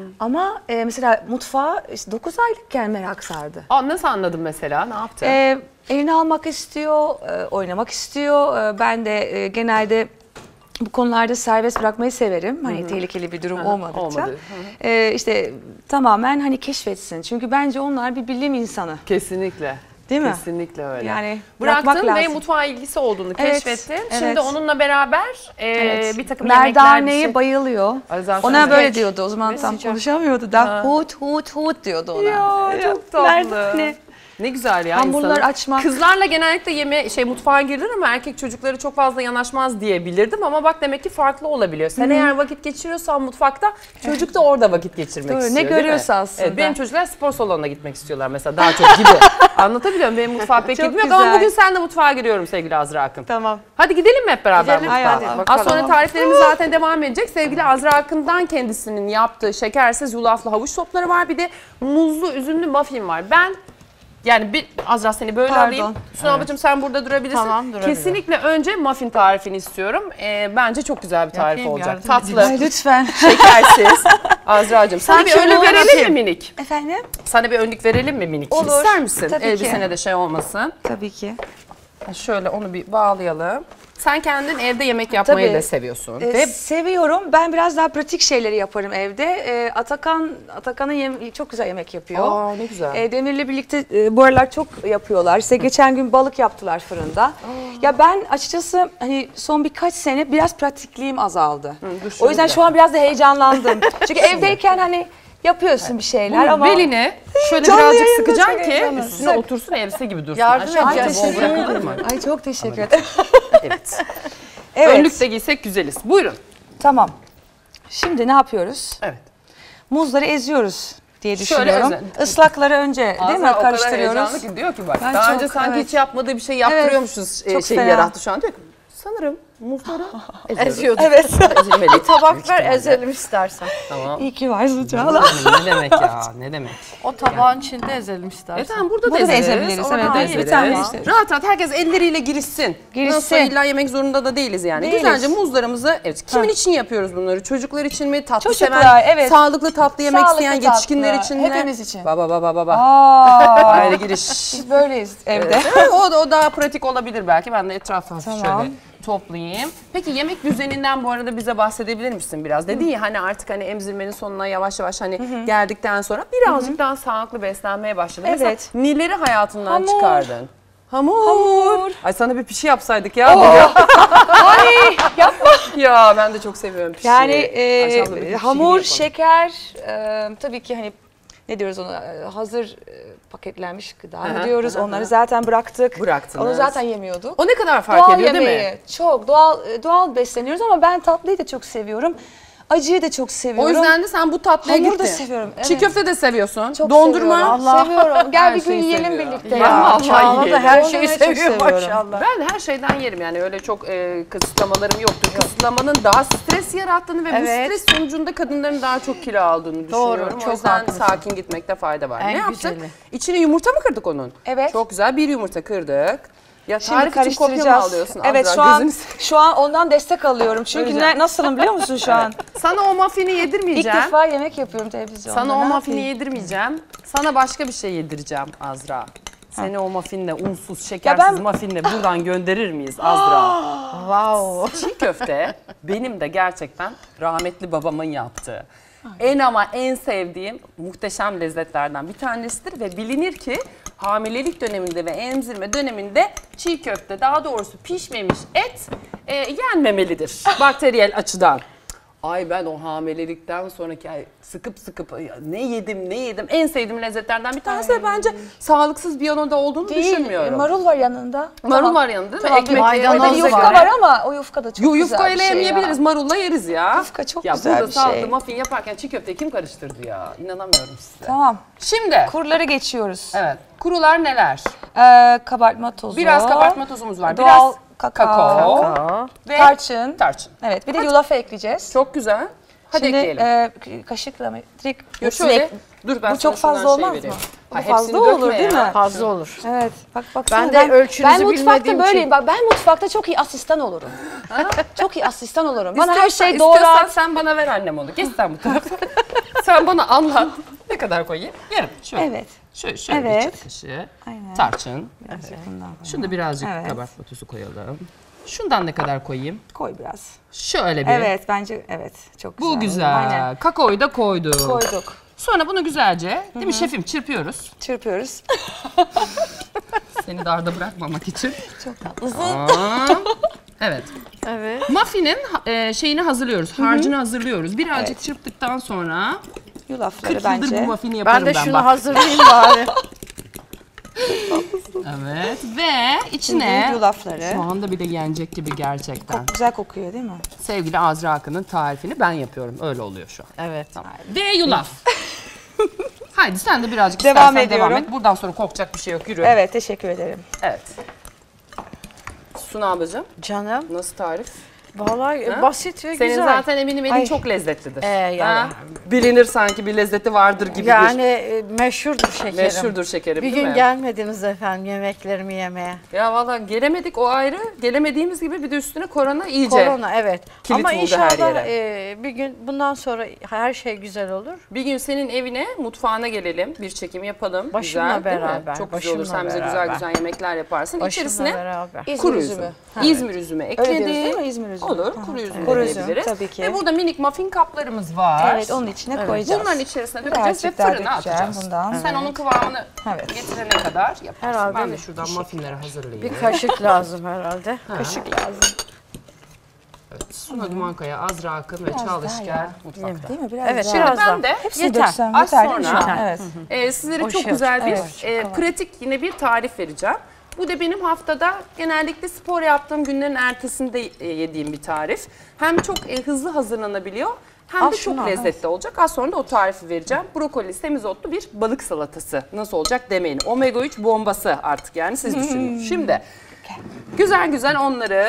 ama e, mesela mutfağa işte dokuz aylıkken merak sardı. Aa, nasıl anladın mesela? Ne yaptı? E, elini almak istiyor, e, oynamak istiyor. E, ben de e, genelde bu konularda serbest bırakmayı severim. Hani tehlikeli bir durum Hı hı, olmadıkça. olmadı. E, işte tamamen hani keşfetsin. Çünkü bence onlar bir bilim insanı. Kesinlikle. Değil mi? Kesinlikle öyle. Yani bırakmak bıraktın ve lazım. mutfağa ilgisi olduğunu Evet, keşfettin. evet. Şimdi onunla beraber e, Evet. bir takım yemekler bir Merdane'ye şey. bayılıyor. Ay, zaten Ona böyle geç. diyordu. O zaman Ve tam sıcak. konuşamıyordu da. Hut hut hut diyordu ona. Ya çok tatlı. Merdane. Ne güzel ya Hamurları insanın. açmak. Kızlarla genellikle yeme şey mutfağa girilir ama erkek çocukları çok fazla yanaşmaz diyebilirdim ama bak demek ki farklı olabiliyor. Sen eğer vakit geçiriyorsan mutfakta çocuk da orada vakit geçirmek Doğru, ne istiyor. değil mi? görüyorsa aslında. Evet, benim çocuklar spor salonuna gitmek istiyorlar mesela daha çok gibi. Anlatabiliyor muyum? Benim mutfağa pek Çok gitmiyor ama güzel. bugün sen de mutfağa giriyorum sevgili Azra Akın. Tamam. Hadi gidelim mi hep beraber Gidelim, mutfağa? hadi Az bakalım. sonra tariflerimiz zaten devam edecek. Sevgili Azra Akın'dan kendisinin yaptığı şekersiz yulaflı havuç sopları var. Bir de muzlu üzümlü muffin var. Ben yani bir Azra seni böyle Pardon. alayım. Suna ablacığım sen burada durabilirsin. Tamam, durabilirim. Kesinlikle önce muffin tarifini istiyorum. Ee, bence çok güzel bir tarif Yapayım, olacak. yardım Tatlı, Ay lütfen. şekersiz. Azra'cığım sana Sen bir şöyle önlük verelim yapayım. mi minik? Efendim? Sana bir önlük verelim mi minik? Olur. İster misin? Tabii ki. Elbisene de şey olmasın. Tabii ki. Şöyle onu bir bağlayalım. Sen kendin evde yemek yapmayı Tabii. da seviyorsun. Ee, Ve seviyorum. Ben biraz daha pratik şeyleri yaparım evde. Ee, Atakan Atakan'ın yem- çok güzel yemek yapıyor. Aa, ne güzel. Ee, Demir'le birlikte e, bu aralar çok yapıyorlar. İşte geçen gün balık yaptılar fırında. Ya ben açıkçası hani son birkaç sene biraz pratikliğim azaldı. dur şunu O yüzden bir şu an biraz da heyecanlandım. Çünkü evdeyken hani yapıyorsun bir şeyler ama beline şöyle Canlı birazcık yayında sıkacaksın çok ki heyecanlı. üstüne Sık. otursun elbise gibi dursun. Yardım Aşağı edeceğim. bol Teşekkür bırakılır ederim. mı? Ay çok teşekkür ederim. Evet. Evet. Önlük de giysek güzeliz. Buyurun. Tamam. Şimdi ne yapıyoruz? Evet. Muzları eziyoruz diye Şöyle düşünüyorum. özen- Islakları önce değil mi Azra o kadar karıştırıyoruz. heyecanlı ki diyor ki bak Ben daha çok, önce sanki evet. hiç yapmadığı bir şey yaptırıyormuşuz e, Çok şeyi fena. yarattı şu an diyor ki sanırım muzları Eziyorduk. Evet. ezilmeli. Bir tabak ver ezelim istersen. Tamam. İyi ki varsın Çağla. Ne demek ya, ne demek. O tabağın içinde ezelim istersen. E tamam, burada da Burada da ezeriz. ezebiliriz, Orada evet, da evet. ezeriz. Bir tane işte. Rahat rahat herkes elleriyle girişsin. Girişsin. Nasıl illa yemek zorunda da değiliz yani. Değiliz. Güzelce muzlarımızı, evet, kimin için yapıyoruz bunları? Çocuklar için mi? Tatlı Çocuklar, seven, evet. sağlıklı tatlı yemek Sağlıklı isteyen tatlı. yetişkinler için mi? Hepimiz için. Baba baba baba. Aa, Ayrı giriş. biz böyleyiz evde. Evet, o, da- o daha pratik olabilir belki. Ben de etrafı hafif Tamam. şöyle toplayayım. Peki yemek düzeninden bu arada bize bahsedebilir misin biraz? Dedin ya hani artık hani emzirmenin sonuna yavaş yavaş hani geldikten sonra birazcık daha sağlıklı beslenmeye başladın. Evet. Mesela neleri hayatından Hamur. çıkardın? Hamur. Hamur. Ay sana bir pişi yapsaydık ya. bugün. Ay yapma. Ya ben de çok seviyorum pişi. Yani Akşam da bir e, pişi hamur, yapalım. şeker, e, tabii ki hani ne diyoruz ona, e, hazır e, paketlenmiş gıda mı Aha, diyoruz. aha, Onları aha. zaten bıraktık. Bıraktınız. Onu zaten yemiyorduk. O ne kadar fark Doğal ediyor değil mi? yemeği, çok doğal doğal besleniyoruz ama ben tatlıyı da çok seviyorum. Acıyı da çok O seviyorum. yüzden de sen bu tatlıya Hamuru gittin. da seviyorum, Çiğ evet. köfte de seviyorsun. çok Dondurma. seviyorum. Allah. Seviyorum. Gel Her bir gün şeyi yiyelim seviyor. birlikte Ya, ya. vallahi Çağla da yiyelim. her Dondurmayı şeyi çok seviyor seviyorum. maşallah. Ben her şeyden yerim yani öyle çok e, kısıtlamalarım yoktur. Kısıtlamanın daha stres yarattığını ve Evet. bu stres sonucunda kadınların daha çok kilo aldığını düşünüyorum. çok o yüzden haklısın. sakin gitmekte fayda var. En ne yaptık? güzeli. İçine yumurta mı kırdık onun? Evet. Çok güzel, bir yumurta kırdık. Ya Şimdi tarif için kopya mı karıştıracağız. alıyorsun? Evet, Azra? şu an Gözünü seveyim. şu an ondan destek alıyorum. Çünkü Öyle. ne, nasılım biliyor musun şu an? Sana o muffini İlk yedirmeyeceğim. defa yemek yapıyorum televizyonda. Sana o Ne muffini yapayım? yedirmeyeceğim. Sana başka bir şey yedireceğim Azra. Seni o muffinle, unsuz, şekersiz ben- muffinle buradan gönderir miyiz Azra? Wow. Çiğ köfte benim de gerçekten rahmetli babamın yaptığı. En ama en sevdiğim muhteşem lezzetlerden bir tanesidir ve bilinir ki hamilelik döneminde ve emzirme döneminde çiğ köfte, daha doğrusu pişmemiş et e, yenmemelidir bakteriyel açıdan. Ay ben o hamilelikten sonraki ay sıkıp sıkıp ay, ne yedim ne yedim en sevdiğim lezzetlerden bir tanesi ve bence sağlıksız bir yanında olduğunu Değil, düşünmüyorum. marul var yanında. Marul Tamam. var yanında değil mi? Tamam, Ekmek maydanoz evet, yufka var. var ama o yufka da çok Yo, güzel yufka bir ile şey yemeyebiliriz, ya. marulla yeriz ya. Yufka çok ya güzel burada bir sağlıklı şey. muffin yaparken çiğ köfteyi kim karıştırdı ya? İnanamıyorum size. Tamam. Şimdi, Kurları geçiyoruz. evet, kurular neler? Ee, kabartma tozu. Biraz kabartma tozumuz var, Doğal biraz kakao. kakao ve Tarçın. tarçın. Evet, bir de yulaf ekleyeceğiz. Çok güzel. Hadi Şimdi ekleyelim. e, kaşıkla mı? Direkt Yo, hepsini şöyle, ek- dur ben Bu çok sana şundan fazla şey olmaz vereyim. mı? Bu Ha, fazla hepsini olur dökme değil ya. mi? Fazla olur. Evet. Bak bak. Ben de ölçünüzü Ben mutfakta bilmediğim böyleyim. için. Bak ben mutfakta çok iyi asistan olurum. çok iyi asistan olurum. Bana her İstiyorsan- şey istiyorsan doğrar. sen bana ver annem onu. Geç sen bu tarafa. Sen bana anlat. Ne kadar koyayım? Yarım. Şöyle. Evet. Şöyle, şöyle Evet. bir çay kaşığı. Aynen. Tarçın. Birazcık bundan koyalım. Şunu birazcık Evet. kabartma tozu koyalım. Şundan ne kadar koyayım? Koy biraz. Şöyle bir. Evet bence evet çok güzel. Bu güzel. Aynen. Kakaoyu da koyduk. Koyduk. Sonra bunu güzelce, değil mi şefim, çırpıyoruz. Çırpıyoruz. Seni darda bırakmamak için. Çok tatlısın. Aa, evet. Evet. Muffinin e, şeyini hazırlıyoruz, harcını hazırlıyoruz. Birazcık çırptıktan sonra Yulafları kırk yıldır bence. bu muffini yaparım Ben ben, de şunu bak. hazırlayayım bari. Evet ve içine Şimdi yulafları. şu anda bile yenecek gibi gerçekten. Güzel kokuyor değil mi? Sevgili Azra Akın'ın tarifini ben yapıyorum. Öyle oluyor şu an. Evet. Ve yulaf. Haydi sen de birazcık Devam istersen ediyorum. devam et. Buradan sonra korkacak bir şey yok. Yürü. Evet teşekkür ederim. Evet. Suna ablacığım Canım. nasıl tarif? Vallahi Ha? basit ve Senin güzel. zaten eminim elin Ay. çok lezzetlidir. Ee, yani. Ha? Bilinir sanki bir lezzeti vardır gibi Yani e, meşhurdur bir şekerim. meşhurdur şekerim Bir değil gün mi? gelmediniz efendim yemeklerimi yemeye. Ya valla gelemedik o ayrı. Gelemediğimiz gibi bir de üstüne korona iyice. Korona evet. kilit Ama vurdu her inşallah yere. e, bir gün bundan sonra her şey güzel olur. Bir gün senin evine, mutfağına gelelim. Bir çekim yapalım. Başımla güzel, değil mi? beraber, Çok güzel olur. başımla Sen bize güzel beraber. güzel yemekler yaparsın. Başımla İçerisine beraber. İzmir kuru üzümü. üzümü. İzmir üzümü Öyle diyoruz ekledik. değil mi? İzmir üzümü. Olur. Hı. Kuru üzüm Kuru de üzüm, diyebiliriz. tabii ki. Ve burada minik muffin kaplarımız var. Evet onun içine koyacağız. Bunların içerisine dökeceğiz ve Birazcık daha fırına dökeceğim atacağız. bundan. Sen onun kıvamını Evet. getirene kadar yaparsın. Herhalde Ben de bir şuradan muffinleri hazırlayayım. Bir kaşık lazım herhalde. Kaşık lazım. Evet. Suna Dumankaya, Azra Akın ve Biraz Çağla daha Şiker ya. mutfakta. Değil mi? Biraz Evet, daha. Şimdi biraz ben daha. de Hepsini Yeter. döksem Az yeter değil mi? sonra- Evet. Ee, sizlere O çok şey güzel bir olacak. e, Evet. pratik yine bir tarif vereceğim. Bu da benim haftada genellikle spor yaptığım günlerin ertesinde e, yediğim bir tarif. Hem çok e, hızlı hazırlanabiliyor hem Al de çok şunu, lezzetli olacak. Az sonra da o tarifi vereceğim. Brokoli, semizotlu bir balık salatası. Nasıl olacak demeyin. omega üç bombası artık yani siz düşünün. Şimdi güzel güzel onları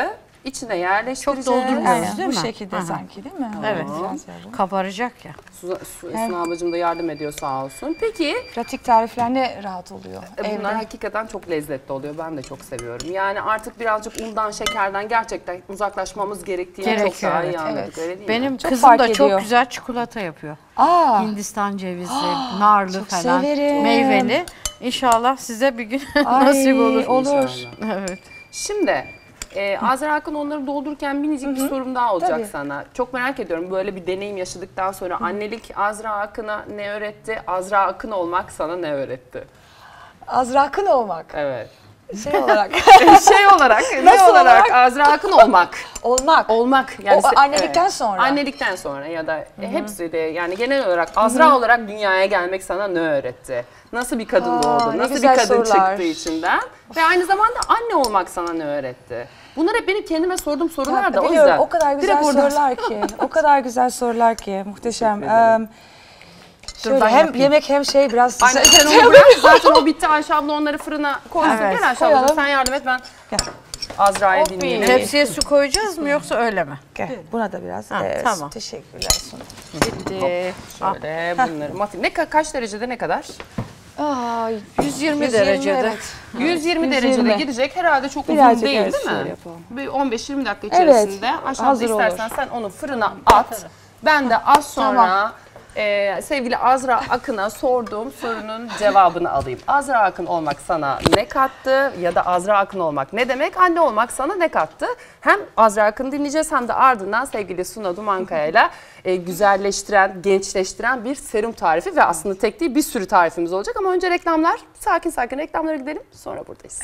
içine yerleştireceğiz. Çok doldurmuyoruz. Aynen, değil bu mi? şekilde Aha. sanki değil mi? Evet. Biraz yardım. Kabaracak ya. Su, su, Esin ablacığım da yardım ediyor sağ olsun. Peki Pratik tarifler ne rahat oluyor. e, bunlar evde. hakikaten çok lezzetli oluyor. Ben de çok seviyorum. Yani artık birazcık undan, şekerden gerçekten uzaklaşmamız gerektiğini çok Gerekiyor, daha iyi evet, anladık. evet. Öyle değil mi? Benim Çok kızım fark da çok ediyor. güzel çikolata yapıyor. Aa, Hindistan cevizi, narlı çok falan, severim. meyveli. İnşallah size bir gün ay, nasip olur. olur. Evet. Şimdi e, Azra Akın onları doldururken minicik bir sorum daha olacak Tabii. sana. Çok merak ediyorum, böyle bir deneyim yaşadıktan sonra annelik Azra Akın'a ne öğretti? Azra Akın olmak sana ne öğretti? Azra Akın olmak. Evet. Şey olarak. şey olarak, ne Nasıl olarak? olarak? Azra Akın olmak. olmak. Olmak. O se- annelikten sonra. Annelikten sonra ya da hepsi de yani genel olarak Azra olarak dünyaya gelmek sana ne öğretti? Nasıl bir kadın Aa, doğdu? ne Nasıl bir güzel kadın sorular. çıktı içinden? Ve aynı zamanda anne olmak sana ne öğretti? Bunlar hep benim kendime sorduğum sorular da o Biliyorum, yüzden. o kadar güzel direkt oradan- sorular ki. O kadar güzel sorular ki. Muhteşem. Teşekkür ederim. Ee, şöyle ben hem yapayım. yemek hem şey biraz... Aynen sen onu bırak. Zaten o bitti. Ayşe abla onları fırına koysun. Evet, Gel Ayşe koyalım. abla sen yardım et, ben Gel. Azra'yı Hop, dinleyelim. Tepsiye su koyacağız mı yoksa öyle mi? Gel, buna da biraz. Ha, evet, tamam. Teşekkürler. Sunu. Bitti. Şöyle bunları. Mati, ne ka- kaç derecede ne kadar? Aa, yüz yirmi derecede. Evet. yüz yirmi derecede yüz yirmi. gidecek. Herhalde çok uzun Birazcık değil evet, değil mi? şöyle yapalım. Bir on beş yirmi dakika Evet, içerisinde aşağıda hazır istersen olur. sen onu fırına at. Ben de az sonra Tamam. e, sevgili Azra Akın'a sorduğum sorunun cevabını alayım. Azra Akın olmak sana ne kattı ya da Azra Akın olmak ne demek? Anne olmak sana ne kattı? Hem Azra Akın'ı dinleyeceğiz hem de ardından sevgili Suna Dumankaya ile e, güzelleştiren, gençleştiren bir serum tarifi ve aslında tek değil bir sürü tarifimiz olacak ama önce reklamlar. Sakin sakin reklamlara gidelim, sonra buradayız.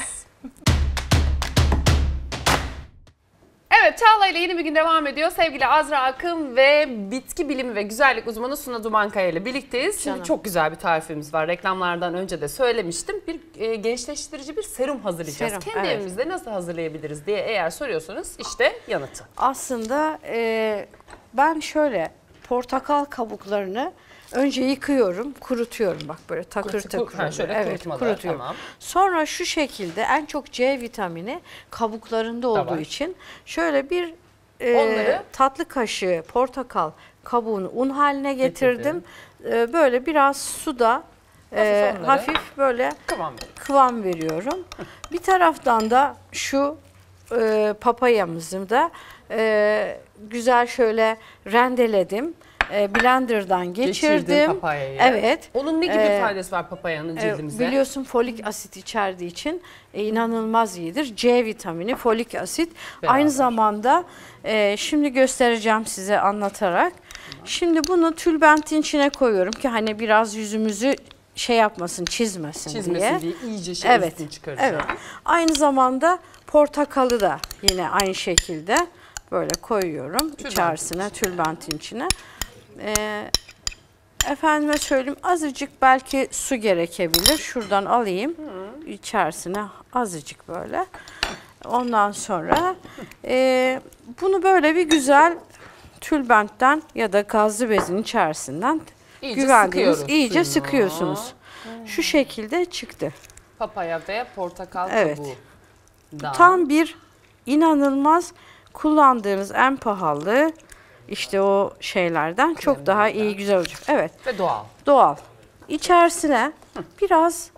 Evet, Çağla ile yeni bir gün devam ediyor. Sevgili Azra Akın ve bitki bilimi ve güzellik uzmanı Suna Dumankaya ile birlikteyiz. Şimdi Canım. çok güzel bir tarifimiz var. Reklamlardan önce de söylemiştim. Bir e, gençleştirici bir serum hazırlayacağız. Serum, Kendi evet. evimizde nasıl hazırlayabiliriz diye eğer soruyorsanız işte yanıtı. Aslında e, ben şöyle portakal kabuklarını önce yıkıyorum, kurutuyorum bak böyle takır Kurut- takır. ha, şöyle oluyor. Evet, kurutmalı, kurutuyorum. tamam. Sonra şu şekilde en çok C vitamini kabuklarında olduğu var. için şöyle bir e, Onları- tatlı kaşığı portakal kabuğunu un haline getirdim. E, böyle biraz suda e, Hafif onları- hafif böyle Kıvam verin. kıvam veriyorum. Bir taraftan da şu e, papayamızı da e, güzel şöyle rendeledim. E, blenderdan Geçirdin geçirdim. papayayı. Evet. Onun ne gibi Ee, faydası var papayanın E, cildimize? biliyorsun folik asit içerdiği için e, inanılmaz iyidir. C vitamini, folik asit. Beraber. Aynı zamanda e, şimdi göstereceğim size anlatarak. Şimdi bunu tülbentin içine koyuyorum ki hani biraz yüzümüzü şey yapmasın, çizmesin, Çizmesin diye. diye iyice şey Evet. üstünü çıkaracağım. Evet. Aynı zamanda portakalı da yine aynı şekilde böyle koyuyorum içerisine, tülbentin içine. Ee, efendime söyleyeyim azıcık belki su gerekebilir. Şuradan alayım. İçerisine azıcık böyle. Ondan sonra e, bunu böyle bir güzel tülbentten ya da gazlı bezin içerisinden İyice güvendiğiniz sıkıyoruz iyice suyunu. sıkıyorsunuz. Şu şekilde çıktı. Papaya ve portakal Evet. kabuğu. Tam bir inanılmaz kullandığınız en pahalı işte o şeylerden çok daha iyi güzel olacak. Evet, Ve doğal. doğal. İçerisine biraz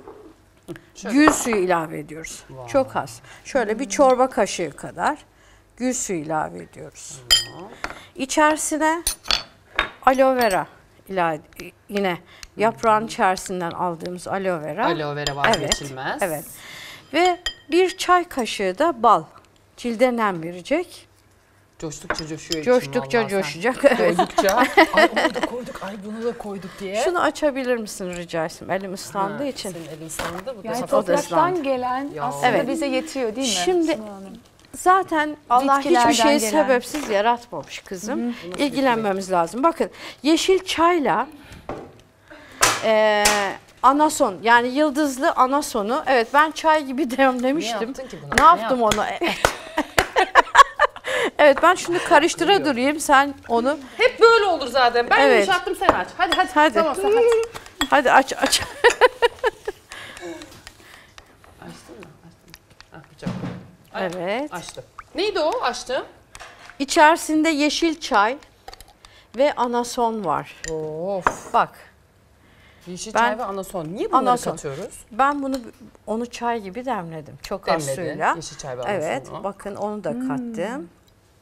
gül suyu ilave ediyoruz. Çok az. Şöyle bir çorba kaşığı kadar gül suyu ilave ediyoruz. İçerisine aloe vera ilave yine yaprağın içerisinden aldığımız aloe vera. Aloe vera vazgeçilmez. Evet. Evet. Ve bir çay kaşığı da bal. Cilde nem verecek. Coştukça coşuyor içim Coştukça vallahi sen. coşacak. Evet. Koydukça. Ay onu da koyduk, ay bunu da koyduk diye. Şunu açabilir misin rica etsem? Elim ıslandığı için. Senin elin ıslandı. Bu da Yani sana- topraktan ıslandı. gelen Ya. aslında Evet. bize yetiyor değil mi? Şimdi Sunu Hanım? zaten Allah Bitkilerden hiçbir şeyi gelen. sebepsiz yaratmamış kızım. İlgilenmemiz lazım. Bakın yeşil çayla eee anason yani yıldızlı anasonu. Evet ben çay gibi demlemiştim. yaptın ki buna? Ne Ne yaptım onu? Evet ben şunu karıştıra durayım sen onu. Hep böyle olur zaten. Ben Evet. yumuşattım, sen aç. Hadi hadi. Hadi. Tamam sen hadi. Hadi aç aç. Açtın mı? Açtın. Ah, bıçak. Ay, Evet. Açtım. Neydi o açtım? İçerisinde yeşil çay ve anason var. Of. Bak. Yeşil Ben- çay ve anason. Niye bunları Anason. katıyoruz? Ben bunu onu çay gibi demledim. Çok az Demledin, suyla. yeşil çay ve anasonu. Evet, bakın onu da kattım.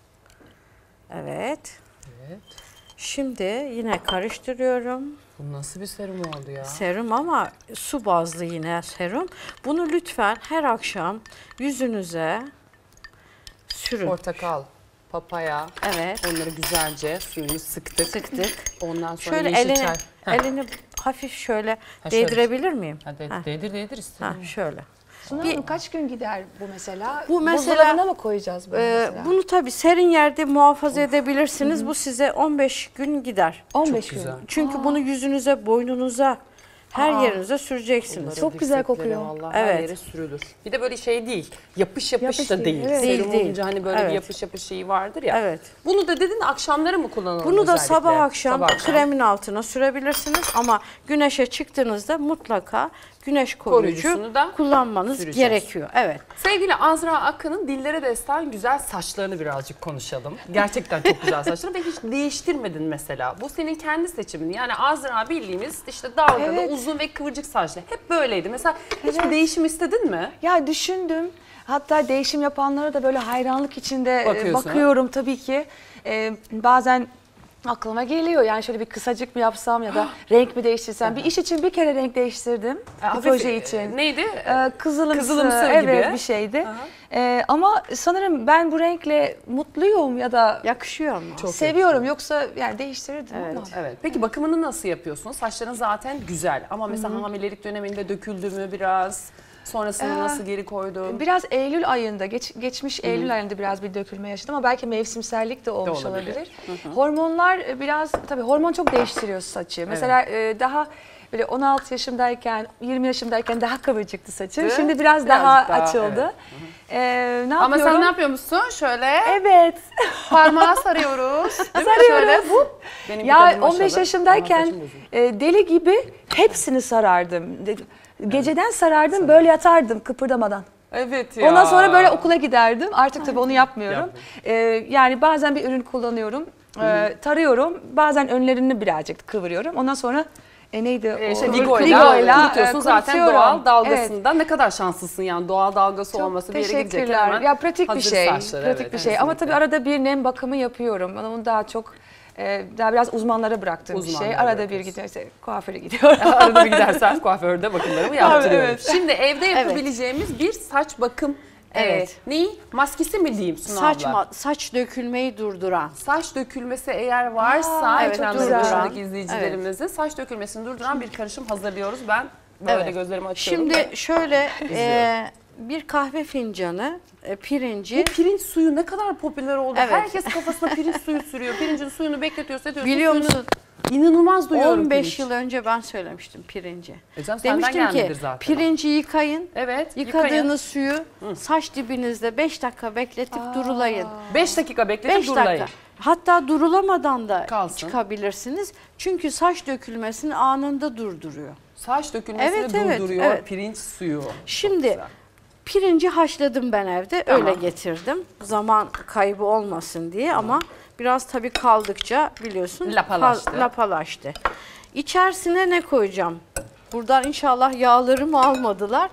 Evet. Evet. Şimdi yine karıştırıyorum. Bu nasıl bir serum oldu ya? Serum ama su bazlı yine serum. Bunu lütfen her akşam yüzünüze sürün. Portakal, papaya. Evet. Onları güzelce suyunu sıktık. Sıktık. Ondan sonra Şöyle yeşil elini, çay. Heh. elini hafif şöyle Ha, şöyle. değdirebilir miyim? Ha, de- Ha. değdir değdir Ha, istedim. şöyle. Suna Bir- Hanım kaç gün gider bu mesela? Bu mesela- Buzdolabına mı koyacağız bunu Ee, mesela? bunu tabii serin yerde muhafaza edebilirsiniz. Bu size on beş gün gider. on beş Çok gün. güzel. Çünkü bunu yüzünüze, boynunuza, her yerinize süreceksiniz. Çok güzel kokuyor. Vallahi her Evet. yere sürülür. Bir de böyle şey değil. Yapış yapış, Yapış da değil, değil. evet. Serum Değil, değil. olunca hani böyle Evet. bir yapış yapış şeyi vardır ya. Evet. Bunu da dedin akşamları mı kullanalım Bunu da özellikle? sabah akşam Sabah akşam. kremin altına sürebilirsiniz ama güneşe çıktığınızda mutlaka güneş koruyucu Koruyucusunu da kullanmanız süreceğiz. gerekiyor. Evet. Sevgili Azra Akın'ın dillere destan güzel saçlarını birazcık konuşalım. Gerçekten çok güzel saçları ve hiç değiştirmedin mesela. Bu senin kendi seçimin. Yani Azra bildiğimiz işte dalgalı, Evet. uzun ve kıvırcık saçlı. Hep böyleydi. Mesela hiç Evet. bir değişim istedin mi? Ya düşündüm. Hatta değişim yapanlara da böyle hayranlık içinde e, Bakıyorsun, bakıyorum tabii ki. Ee, bazen aklıma geliyor yani şöyle bir kısacık mı yapsam ya da renk mi değiştirsem. Bir iş için bir kere renk değiştirdim. Bir Hafif, proje e, için. Neydi? Ee, kızılımsı, Kızılımsı evet, gibi. bir şeydi. Ee, ama sanırım ben bu renkle mutluyum ya da Yakışıyor mu? Çok seviyorum. Yoksa yani değiştirirdim Evet. ama. Evet. Peki bakımını nasıl yapıyorsun? Saçların zaten güzel ama mesela hamilelik döneminde döküldü mü biraz? Sonrasında Ee, nasıl geri koydun? Biraz Eylül ayında, geç, geçmiş Eylül ayında biraz bir dökülme yaşadım ama belki mevsimsellik de olmuş olabilir. olabilir. Hormonlar e, biraz, tabii hormon çok değiştiriyor saçı. Mesela e, daha böyle on altı yaşımdayken, yirmi yaşımdayken daha kıvırcıktı saçım. Değil mi? Şimdi biraz Birazcık daha, daha, açıldı. E, ne Ama yapıyorum? sen ne yapıyormuşsun? Şöyle Evet. parmağı sarıyoruz. Değil mi? Sarıyoruz. Şöyle bu. Benim bir Ya tadım on beş maşallah. yaşındayken Ama saçım uzun. e, deli gibi hepsini sarardım. De- Geceden sarardım, böyle yatardım kıpırdamadan. Evet ya. Ondan sonra böyle okula giderdim. Artık tabii onu yapmıyorum. Yapma. Ee, yani bazen bir ürün kullanıyorum. Ee, tarıyorum. Bazen önlerini birazcık kıvırıyorum. Ondan sonra e, neydi? Ee, o? şey, Vigo'yla Vigo'yla, kurutuyorsun e, zaten kurutuyorum. doğal dalgasında. Ne kadar şanslısın yani doğal dalgası Çok olması bir yere gidecek teşekkürler. hemen. Ya pratik bir hazır şey. saçlar, pratik evet, bir şey. Ama tabii kesinlikle. arada bir nem bakımı yapıyorum. Onu daha çok e, daha biraz uzmanlara bıraktığım bir Uzmanlara şey. Arada bir bırakıyorsun. gidiyor, işte kuaföre gidiyorum. Arada bir gidersen kuaförde bakımlarımı yaptırıyorum. evet. Şimdi evde yapabileceğimiz bir saç bakım Evet. e, neyi? Maskesi mi diyeyim Suna Saç, abla? ma- saç dökülmeyi durduran. Saç dökülmesi eğer varsa Aa, evet, ekranları durduran. başındaki izleyicilerimizin saç dökülmesini durduran bir karışım hazırlıyoruz. Ben böyle Evet. gözlerimi açıyorum. Şimdi şöyle e, bir kahve fincanı e, pirinci. Bu pirinç suyu ne kadar popüler oldu. Evet. Herkes kafasına pirinç suyu sürüyor. Pirincin suyunu bekletiyorsa ediyorsun. Biliyor suyunu- musun? İnanılmaz duyuyorum on beş pirinç. yıl önce ben söylemiştim pirinci. E canım, senden Demiştim ki gelmedir zaten. pirinci yıkayın. Evet. Yıkadığınız suyu saç dibinizde beş dakika bekletip durulayın. beş dakika bekletip beş durulayın. dakika. Hatta durulamadan da Kalsın. çıkabilirsiniz. Çünkü saç dökülmesini anında durduruyor. Saç dökülmesini Evet, evet, durduruyor evet. pirinç suyu. Şimdi güzel. pirinci haşladım ben evde. Tamam. Öyle getirdim. Zaman kaybı olmasın diye ama biraz tabii kaldıkça biliyorsun Lapalaştı. kal- lapalaştı. İçerisine ne koyacağım? Buradan inşallah yağlarımı almadılar.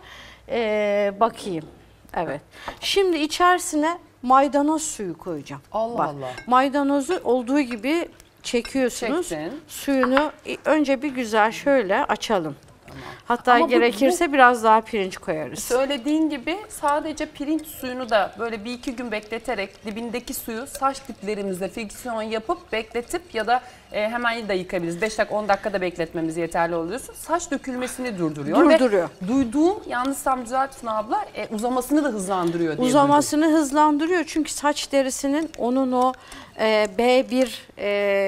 Ee, bakayım. Evet. Şimdi içerisine maydanoz suyu koyacağım. Allah Bak, Allah. Maydanozu olduğu gibi çekiyorsunuz. Çektin. Suyunu önce bir güzel şöyle açalım. Hatta Ama bu- gerekirse biraz daha pirinç koyarız. Söylediğin gibi sadece pirinç suyunu da böyle bir iki gün bekleterek dibindeki suyu saç diplerimizde friksiyon yapıp bekletip ya da e, hemen de yıkayabiliriz. beş dakika on dakika da bekletmemiz yeterli oluyorsun. Saç dökülmesini durduruyor. Durduruyor. Ve duyduğum yanlışsam düzeltsin abla e, uzamasını da hızlandırıyor diye Uzamasını hızlandırıyor çünkü saç derisinin onun o e, B bir e,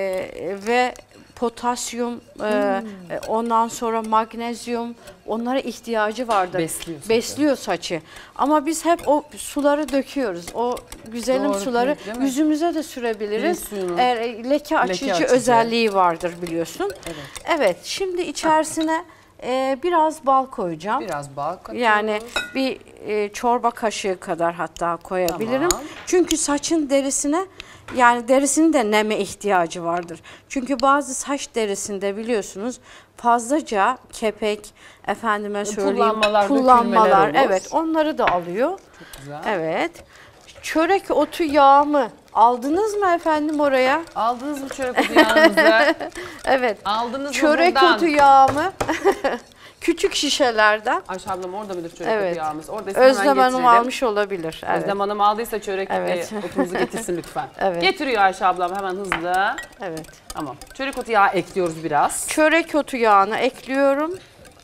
ve potasyum, e, e, ondan sonra magnezyum, onlara ihtiyacı vardır. Besliyor saçı. Besliyor saçı. Ama biz hep o suları döküyoruz. O güzelim Doğru, suları pirinç, değil mi? yüzümüze de sürebiliriz. Pirinç suyunu. Eğer, e, leke açıcı açıcı. özelliği vardır biliyorsun. Evet. Evet, şimdi içerisine e, biraz bal koyacağım. Biraz bal katıyoruz. Yani bir e, çorba kaşığı kadar hatta koyabilirim. Tamam. Çünkü saçın derisine, yani derisinin de neme ihtiyacı vardır. Çünkü bazı saç derisinde biliyorsunuz fazlaca kepek, efendime söyleyeyim, Kullanmalar, kullanmalar, dökülmeler olur. evet, onları da alıyor. Çok güzel. Evet. Çörek otu yağımı aldınız mı efendim oraya? Aldınız mı çörek otu yağınızı? Evet. Aldınız mı Çörek buradan? otu yağımı küçük şişelerden. Ayşe ablam orada mıdır çörek Evet. otu yağımız? Orada Özlem Hanım almış olabilir. Evet. Özlem Hanım aldıysa çörek Evet. e, otumuzu getirsin lütfen. Evet. Getiriyor Ayşe ablam hemen hızlı. Evet. Tamam. Çörek otu yağı ekliyoruz biraz. Çörek otu yağını ekliyorum.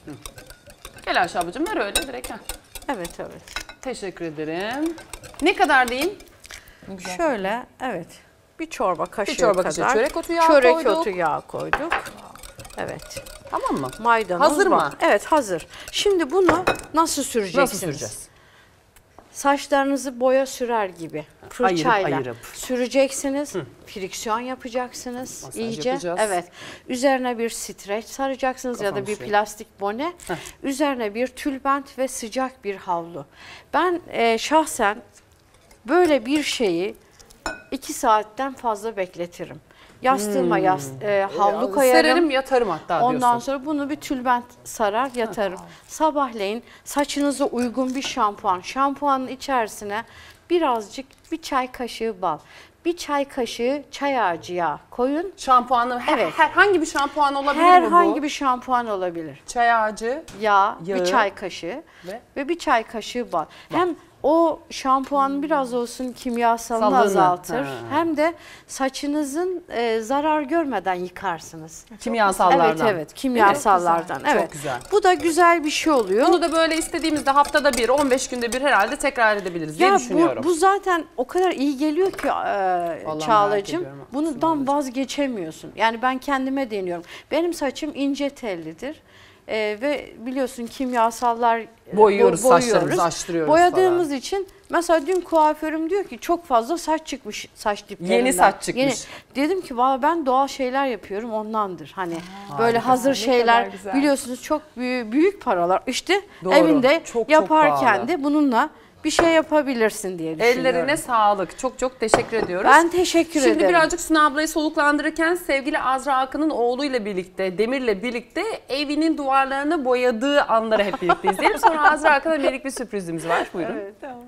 Gel Ayşe ablacığım ver öyle direkt. Heh. Evet, evet. Teşekkür ederim. Ne kadar diyeyim? Şöyle, evet. Bir çorba kaşığı Bir çorba kadar. kaşığı çörek otu yağı çörek koyduk. otu yağı koyduk. Evet. Tamam mı? Maydanoz Hazır var. mı? Evet, hazır. Şimdi bunu nasıl süreceksiniz? Nasıl süreceğiz? Saçlarınızı boya sürer gibi fırçayla Ayırıp ayırıp. süreceksiniz. Friksiyon yapacaksınız Masaj iyice. yapacağız. Evet. Üzerine bir streç saracaksınız ya da Kafam bir suya. plastik bone. Üzerine bir tülbent ve sıcak bir havlu. Ben e, şahsen böyle bir şeyi iki saatten fazla bekletirim. Yastığıma yas, e, havlu koyarım. Sererim yatarım hatta diyorsun. Ondan sonra bunu bir tülbent sarar yatarım. Sabahleyin saçınıza uygun bir şampuan. Şampuanın içerisine birazcık bir çay kaşığı bal. Bir çay kaşığı çay ağacı yağı koyun. Şampuanı her, Evet. herhangi bir şampuan olabilir mi bu? Herhangi bir şampuan olabilir. Çay ağacı. Yağ, Yağı bir çay kaşığı ve- ve, bir çay kaşığı bal. Hem o şampuan biraz olsun kimyasalını Salını. azaltır. Ha. Hem de saçınızın e, zarar görmeden yıkarsınız. Kimyasallardan. Evet, evet, kimyasallardan. Çok güzel, Evet. çok güzel. Bu da güzel bir şey oluyor. Bunu da böyle istediğimizde haftada bir, on beş günde bir herhalde tekrar edebiliriz diye Ya düşünüyorum. bu, bu zaten o kadar iyi geliyor ki e, merak Çağlacığım. ediyorum. Bundan vazgeçemiyorsun. Yani ben kendime deniyorum. Benim saçım ince tellidir. E, ve biliyorsun kimyasallar e, Boyuyoruz, bo- boyuyoruz. saçlarımızı açtırıyoruz Boyadığımız falan. için mesela dün kuaförüm diyor ki çok fazla saç çıkmış saç diplerinden. Yeni saç çıkmış. Yeni. Dedim ki valla ben doğal şeyler yapıyorum ondandır. Hani böyle hazır şeyler güzel. biliyorsunuz çok büyük, büyük paralar. İşte Doğru. evinde Çok, çok yaparken pahalı. de bununla bir şey yapabilirsin diye düşünüyorum. Ellerine sağlık. Çok çok teşekkür ediyoruz. Ben teşekkür Şimdi ederim. birazcık Suna ablayı soluklandırırken sevgili Azra Akın'ın oğluyla birlikte, Demir'le birlikte evinin duvarlarını boyadığı anları hep birlikte izleyelim. Sonra Azra Akın'a minik bir sürprizimiz var. Buyurun. Evet, tamam.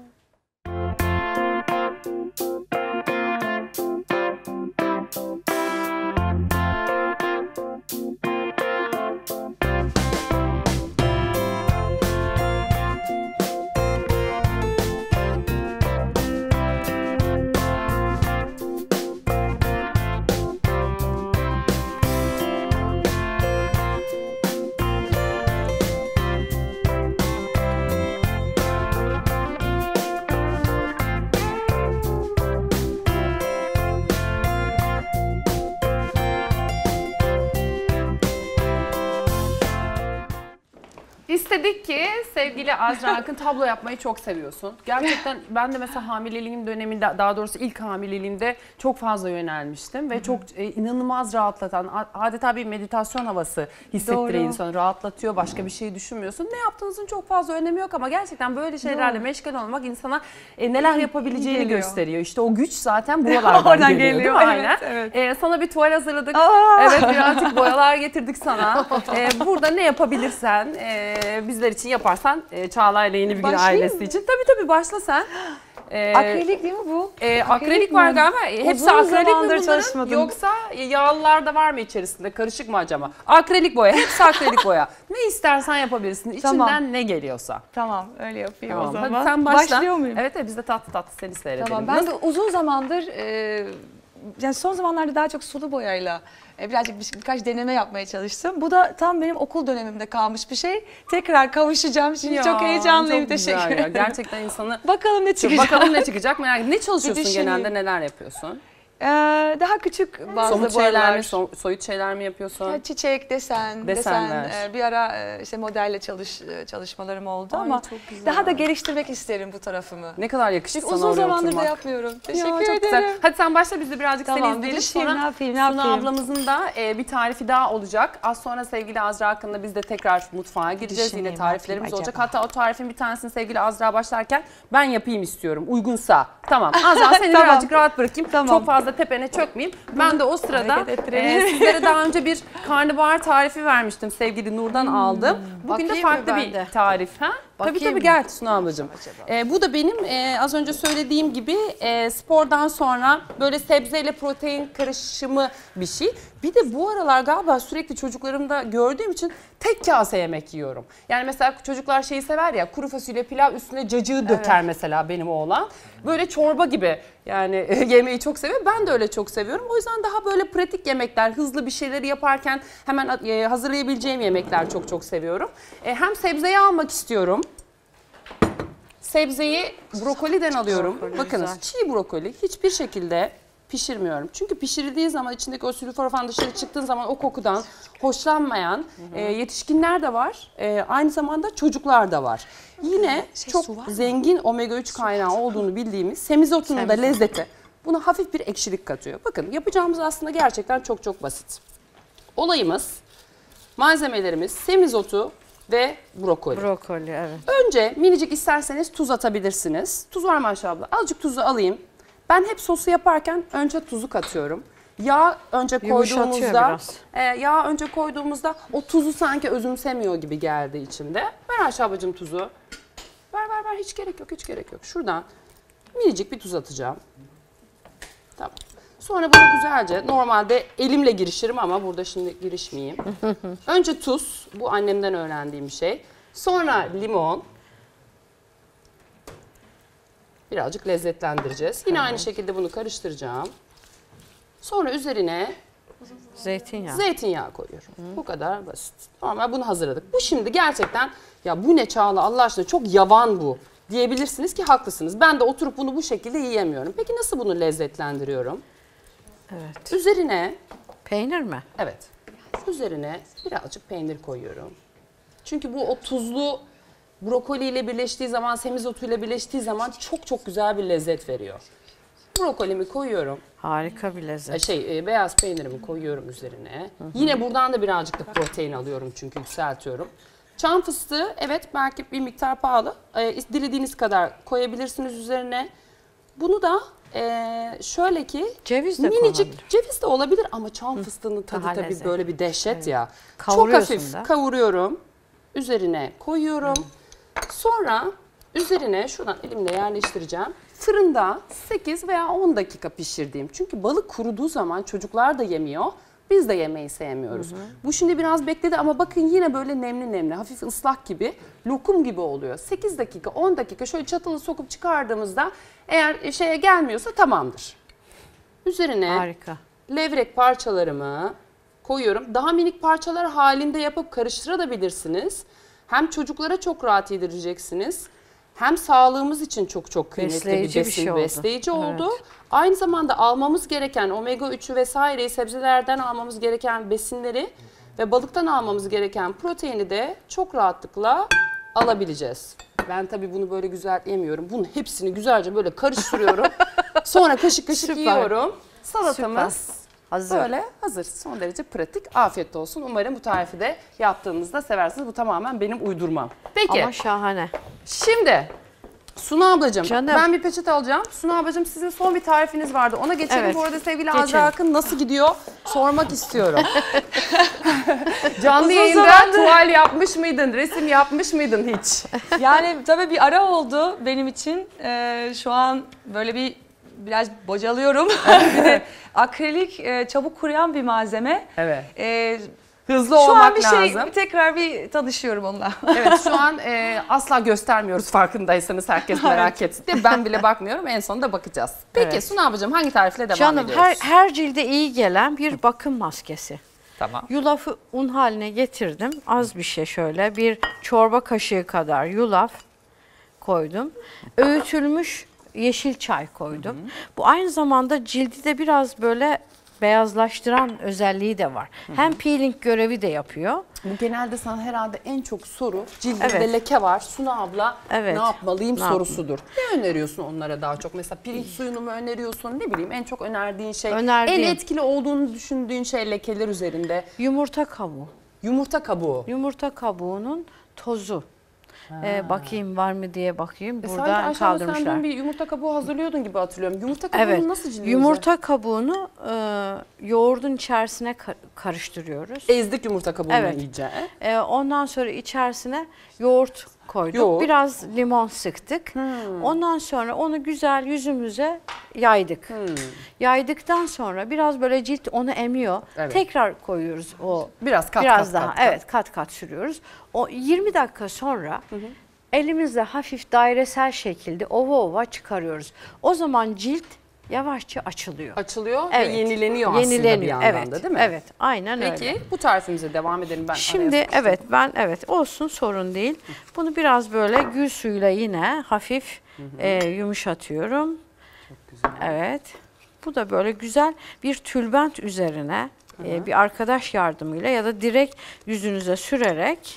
İstedik ki sevgili Azra Akın tablo yapmayı çok seviyorsun. Gerçekten ben de mesela hamileliğim döneminde, daha doğrusu ilk hamileliğimde çok fazla yönelmiştim ve çok e, inanılmaz rahatlatan, adeta bir meditasyon havası hissettiriyor Doğru. insanı, rahatlatıyor, başka bir şey düşünmüyorsun. Ne yaptığınızın çok fazla önemi yok ama gerçekten böyle şeylerle meşgul olmak insana e, neler yapabileceğini geliyor. gösteriyor. İşte o güç zaten buralardan Oradan geliyor, değil mi? geliyor, Aynen. evet, evet. E, sana bir tuval hazırladık. Aa! Evet, birazcık boyalar getirdik sana. E, burada ne yapabilirsen, e, bizler için yaparsan, e, Çağla'yla Yeni Bir Gün Başlayayım ailesi mı? için. Tabii tabii başla sen. E, Akrilik değil mi bu? e, akrilik var mi? galiba. Hepsi Uzun akrilik mi zamandır bunların? çalışmadım. Yoksa yağlılar da var mı içerisinde? Karışık mı acaba? Akrilik boya. Hepsi akrilik boya. Ne istersen yapabilirsin. İçinden Tamam. ne geliyorsa. Tamam, öyle yapayım Tamam. o zaman. Hadi sen başla. Başlıyor muyum? Evet evet, biz de tatlı tatlı seni seyredelim. Tamam. Ben de uzun zamandır e, yani son zamanlarda daha çok sulu boyayla e, birazcık bir, birkaç deneme yapmaya çalıştım. Bu da tam benim okul dönemimde kalmış bir şey. Tekrar kavuşacağım. Şimdi Ya, çok heyecanlıyım. çok güzel Teşekkür ya. ederim. Gerçekten insanı Bakalım ne çıkacak. bakalım ne çıkacak merak ediyorum. Ne çalışıyorsun düşüneyim. genelde, neler yapıyorsun? Ee, daha küçük bazı Somut boyalar. şeyler mi, so- soyut şeyler mi yapıyorsun? Ya çiçek, desen, Desenler. desen. e, bir ara e, işte modelle çalış e, çalışmalarım oldu Ay, ama çok güzel. daha da geliştirmek isterim bu tarafımı. Ne kadar yakıştı Çünkü sana uzun oraya zamandır oturmak. da yapmıyorum. Ya, Teşekkür çok ederim. güzel. Hadi sen başla, biz de birazcık Tamam, seni bir izleyelim. düşeyim, Sonra ne yapayım, ne Suna yapayım? ablamızın da e, bir tarifi daha olacak. Az sonra sevgili Azra hakkında biz de tekrar mutfağa gireceğiz. Düşüneyim, Yine ne tariflerimiz yapayım olacak. acaba? Hatta o tarifin bir tanesini sevgili Azra başlarken ben yapayım istiyorum. Uygunsa. Tamam. Azra seni Tamam. birazcık rahat bırakayım. Tamam. Çok fazla tepene çökmeyeyim. Ben de o sırada Hareket ettirelim. e, sizlere daha önce bir karnabahar tarifi vermiştim. Sevgili Nur'dan aldım. Bugün de Bakayım mı farklı ben bir de? tarif. Ha? Tabii Bakayım tabii mı? gel Suna ablacığım. E, bu da benim e, az önce söylediğim gibi e, spordan sonra böyle sebzeyle protein karışımı bir şey. Bir de bu aralar galiba sürekli çocuklarımda gördüğüm için tek kase yemek yiyorum. Yani mesela çocuklar şeyi sever ya, kuru fasulye pilav üstüne cacığı döker mesela benim oğlan. Böyle çorba gibi yani yemeği çok seviyor. Ben de öyle çok seviyorum. O yüzden daha böyle pratik yemekler, hızlı bir şeyleri yaparken hemen e, hazırlayabileceğim yemekler çok çok seviyorum. E, hem sebzeyi almak istiyorum. Sebzeyi brokoliden alıyorum. Brokoli Bakınız, güzel. çiğ brokoli hiçbir şekilde pişirmiyorum. Çünkü pişirildiği zaman içindeki o sülforafan dışarı çıktığın zaman o kokudan hoşlanmayan e, yetişkinler de var. E, aynı zamanda çocuklar da var. Yine çok zengin omega üç kaynağı olduğunu bildiğimiz semizotunun da lezzeti buna hafif bir ekşilik katıyor. Bakın yapacağımız aslında gerçekten çok çok basit. Olayımız, malzemelerimiz semizotu ve brokoli. Brokoli, evet. Önce minicik isterseniz tuz atabilirsiniz. Tuz var mı Ayşe abla? Azıcık tuzu alayım. Ben hep sosu yaparken önce tuzu katıyorum. Yağ önce Yumuşatıyor koyduğumuzda, biraz. e, yağ önce koyduğumuzda o tuzu sanki özümsemiyor gibi geldi içimde. Ver Ayşe ablacığım tuzu. Ver ver ver, hiç gerek yok, hiç gerek yok. Şuradan minicik bir tuz atacağım. Tamam. Sonra bunu güzelce, normalde elimle girişirim ama burada şimdi girişmeyeyim. Önce tuz, bu annemden öğrendiğim bir şey. Sonra limon. Birazcık lezzetlendireceğiz. Yine aynı şekilde bunu karıştıracağım. Sonra üzerine Zeytinyağı. zeytinyağı koyuyorum. Bu kadar basit. Normal bunu hazırladık. Bu şimdi gerçekten, ya bu ne Çağla Allah aşkına, çok yavan bu diyebilirsiniz ki haklısınız. Ben de oturup bunu bu şekilde yiyemiyorum. Peki nasıl bunu lezzetlendiriyorum? Evet. Üzerine, Peynir mi? evet, üzerine birazcık peynir koyuyorum. Çünkü bu o tuzlu brokoli ile birleştiği zaman, semizotu ile birleştiği zaman çok çok güzel bir lezzet veriyor. Brokolimi koyuyorum. Harika bir lezzet. E, Şey e, beyaz peynirimi koyuyorum üzerine. Yine buradan da birazcık da protein alıyorum çünkü yükseltiyorum. Çam fıstığı, evet, belki bir miktar pahalı. E, dilediğiniz kadar koyabilirsiniz üzerine. Bunu da e, şöyle ki Ceviz de minicik konabilir. ceviz de olabilir ama çam fıstığının tadı Daha tabii lezzetli. böyle bir dehşet ya. Çok Kavuruyorsun hafif da. kavuruyorum. Üzerine koyuyorum. Sonra üzerine şuradan elimle yerleştireceğim. Fırında sekiz veya on dakika pişirdiğim. Çünkü balık kuruduğu zaman çocuklar da yemiyor. Biz de yemeyi sevmiyoruz. Hı hı. Bu şimdi biraz bekledi ama bakın yine böyle nemli nemli, hafif ıslak gibi, lokum gibi oluyor. sekiz dakika, on dakika şöyle çatalı sokup çıkardığımızda eğer şeye gelmiyorsa tamamdır. Üzerine Harika. levrek parçalarımı koyuyorum. Daha minik parçalar halinde yapıp karıştırabilirsiniz. Hem çocuklara çok rahat yedireceksiniz. Hem sağlığımız için çok çok kıymetli Besleyici bir bir besin, şey oldu. besleyici oldu. Evet. Aynı zamanda almamız gereken omega üçü vesaireyi, sebzelerden almamız gereken besinleri ve balıktan almamız gereken proteini de çok rahatlıkla alabileceğiz. Ben tabii bunu böyle güzel yemiyorum. Bunun hepsini güzelce böyle karıştırıyorum. Sonra kaşık kaşık Süper. yiyorum. Salatamız Hazır. böyle hazır. Son derece pratik. Afiyet olsun. Umarım bu tarifi de yaptığınızda seversiniz. Bu tamamen benim uydurmam. Peki. Ama şahane. Şimdi Suna ablacığım, Canım. ben bir peçete alacağım. Suna ablacığım, sizin son bir tarifiniz vardı. Ona geçelim. Evet. Bu arada sevgili Geçelim. Azra Akın nasıl gidiyor sormak istiyorum. Canlı Uzun yayında zamandır- tuval yapmış mıydın? Resim yapmış mıydın hiç? Yani tabii bir ara oldu benim için. Ee, şu an böyle bir biraz bocalıyorum. Bir de akrilik e, çabuk kuruyan bir malzeme. Evet. Ee, Hızlı şu olmak an bir şey lazım. tekrar bir tanışıyorum onunla. Evet, şu an e, asla göstermiyoruz farkındaysanız, herkes merak etsin diye. Ben bile bakmıyorum, en sonunda bakacağız. Peki Evet. Suna ablacığım, hangi tarifle devam Canım ediyoruz? her, her cilde iyi gelen bir bakım maskesi. Tamam. Yulafı un haline getirdim. Az bir şey şöyle. Bir çorba kaşığı kadar yulaf koydum. Öğütülmüş yeşil çay koydum. Hı hı. Bu aynı zamanda cildi de biraz böyle beyazlaştıran özelliği de var. Hı hı. Hem peeling görevi de yapıyor. Bu genelde sana herhalde en çok soru, cildinde evet. leke var, Suna abla evet. ne yapmalıyım ne sorusudur. Yapayım? Ne öneriyorsun onlara daha çok? Mesela pirinç suyunu mu öneriyorsun, ne bileyim en çok önerdiğin şey, Önerdiğim, en etkili olduğunu düşündüğün şey lekeler üzerinde? Yumurta kabuğu. Yumurta kabuğu. Yumurta kabuğunun tozu. Ee, bakayım var mı diye bakayım. E Buradan kaldırmışlar. Sen bir yumurta kabuğu hazırlıyordun gibi hatırlıyorum. Yumurta kabuğunu evet. nasıl cildiyoruz? Yumurta kabuğunu e, yoğurdun içerisine ka karıştırıyoruz. Ezdik yumurta kabuğunu evet. iyice. E, ondan sonra içerisine yoğurt koyduk. Yoğurt. Biraz limon sıktık. Hmm. Ondan sonra onu güzel yüzümüze yaydık. Hmm. Yaydıktan sonra biraz böyle cilt onu emiyor. Evet. Tekrar koyuyoruz o. Biraz kat biraz kat daha kat, evet kat kat sürüyoruz. O yirmi dakika sonra hı hı. elimizle hafif dairesel şekilde ova ova çıkarıyoruz. O zaman cilt yavaşça açılıyor. Açılıyor evet. ve yenileniyor, yenileniyor aslında bir yandan evet. da değil mi? Evet, aynen Peki, öyle. Peki bu tarifimize devam edelim. Ben Şimdi evet ben evet olsun sorun değil. Bunu biraz böyle gül suyuyla yine hafif hı hı. E, yumuşatıyorum. Çok güzel. Evet. Bu da böyle güzel bir tülbent üzerine e, bir arkadaş yardımıyla ya da direkt yüzünüze sürerek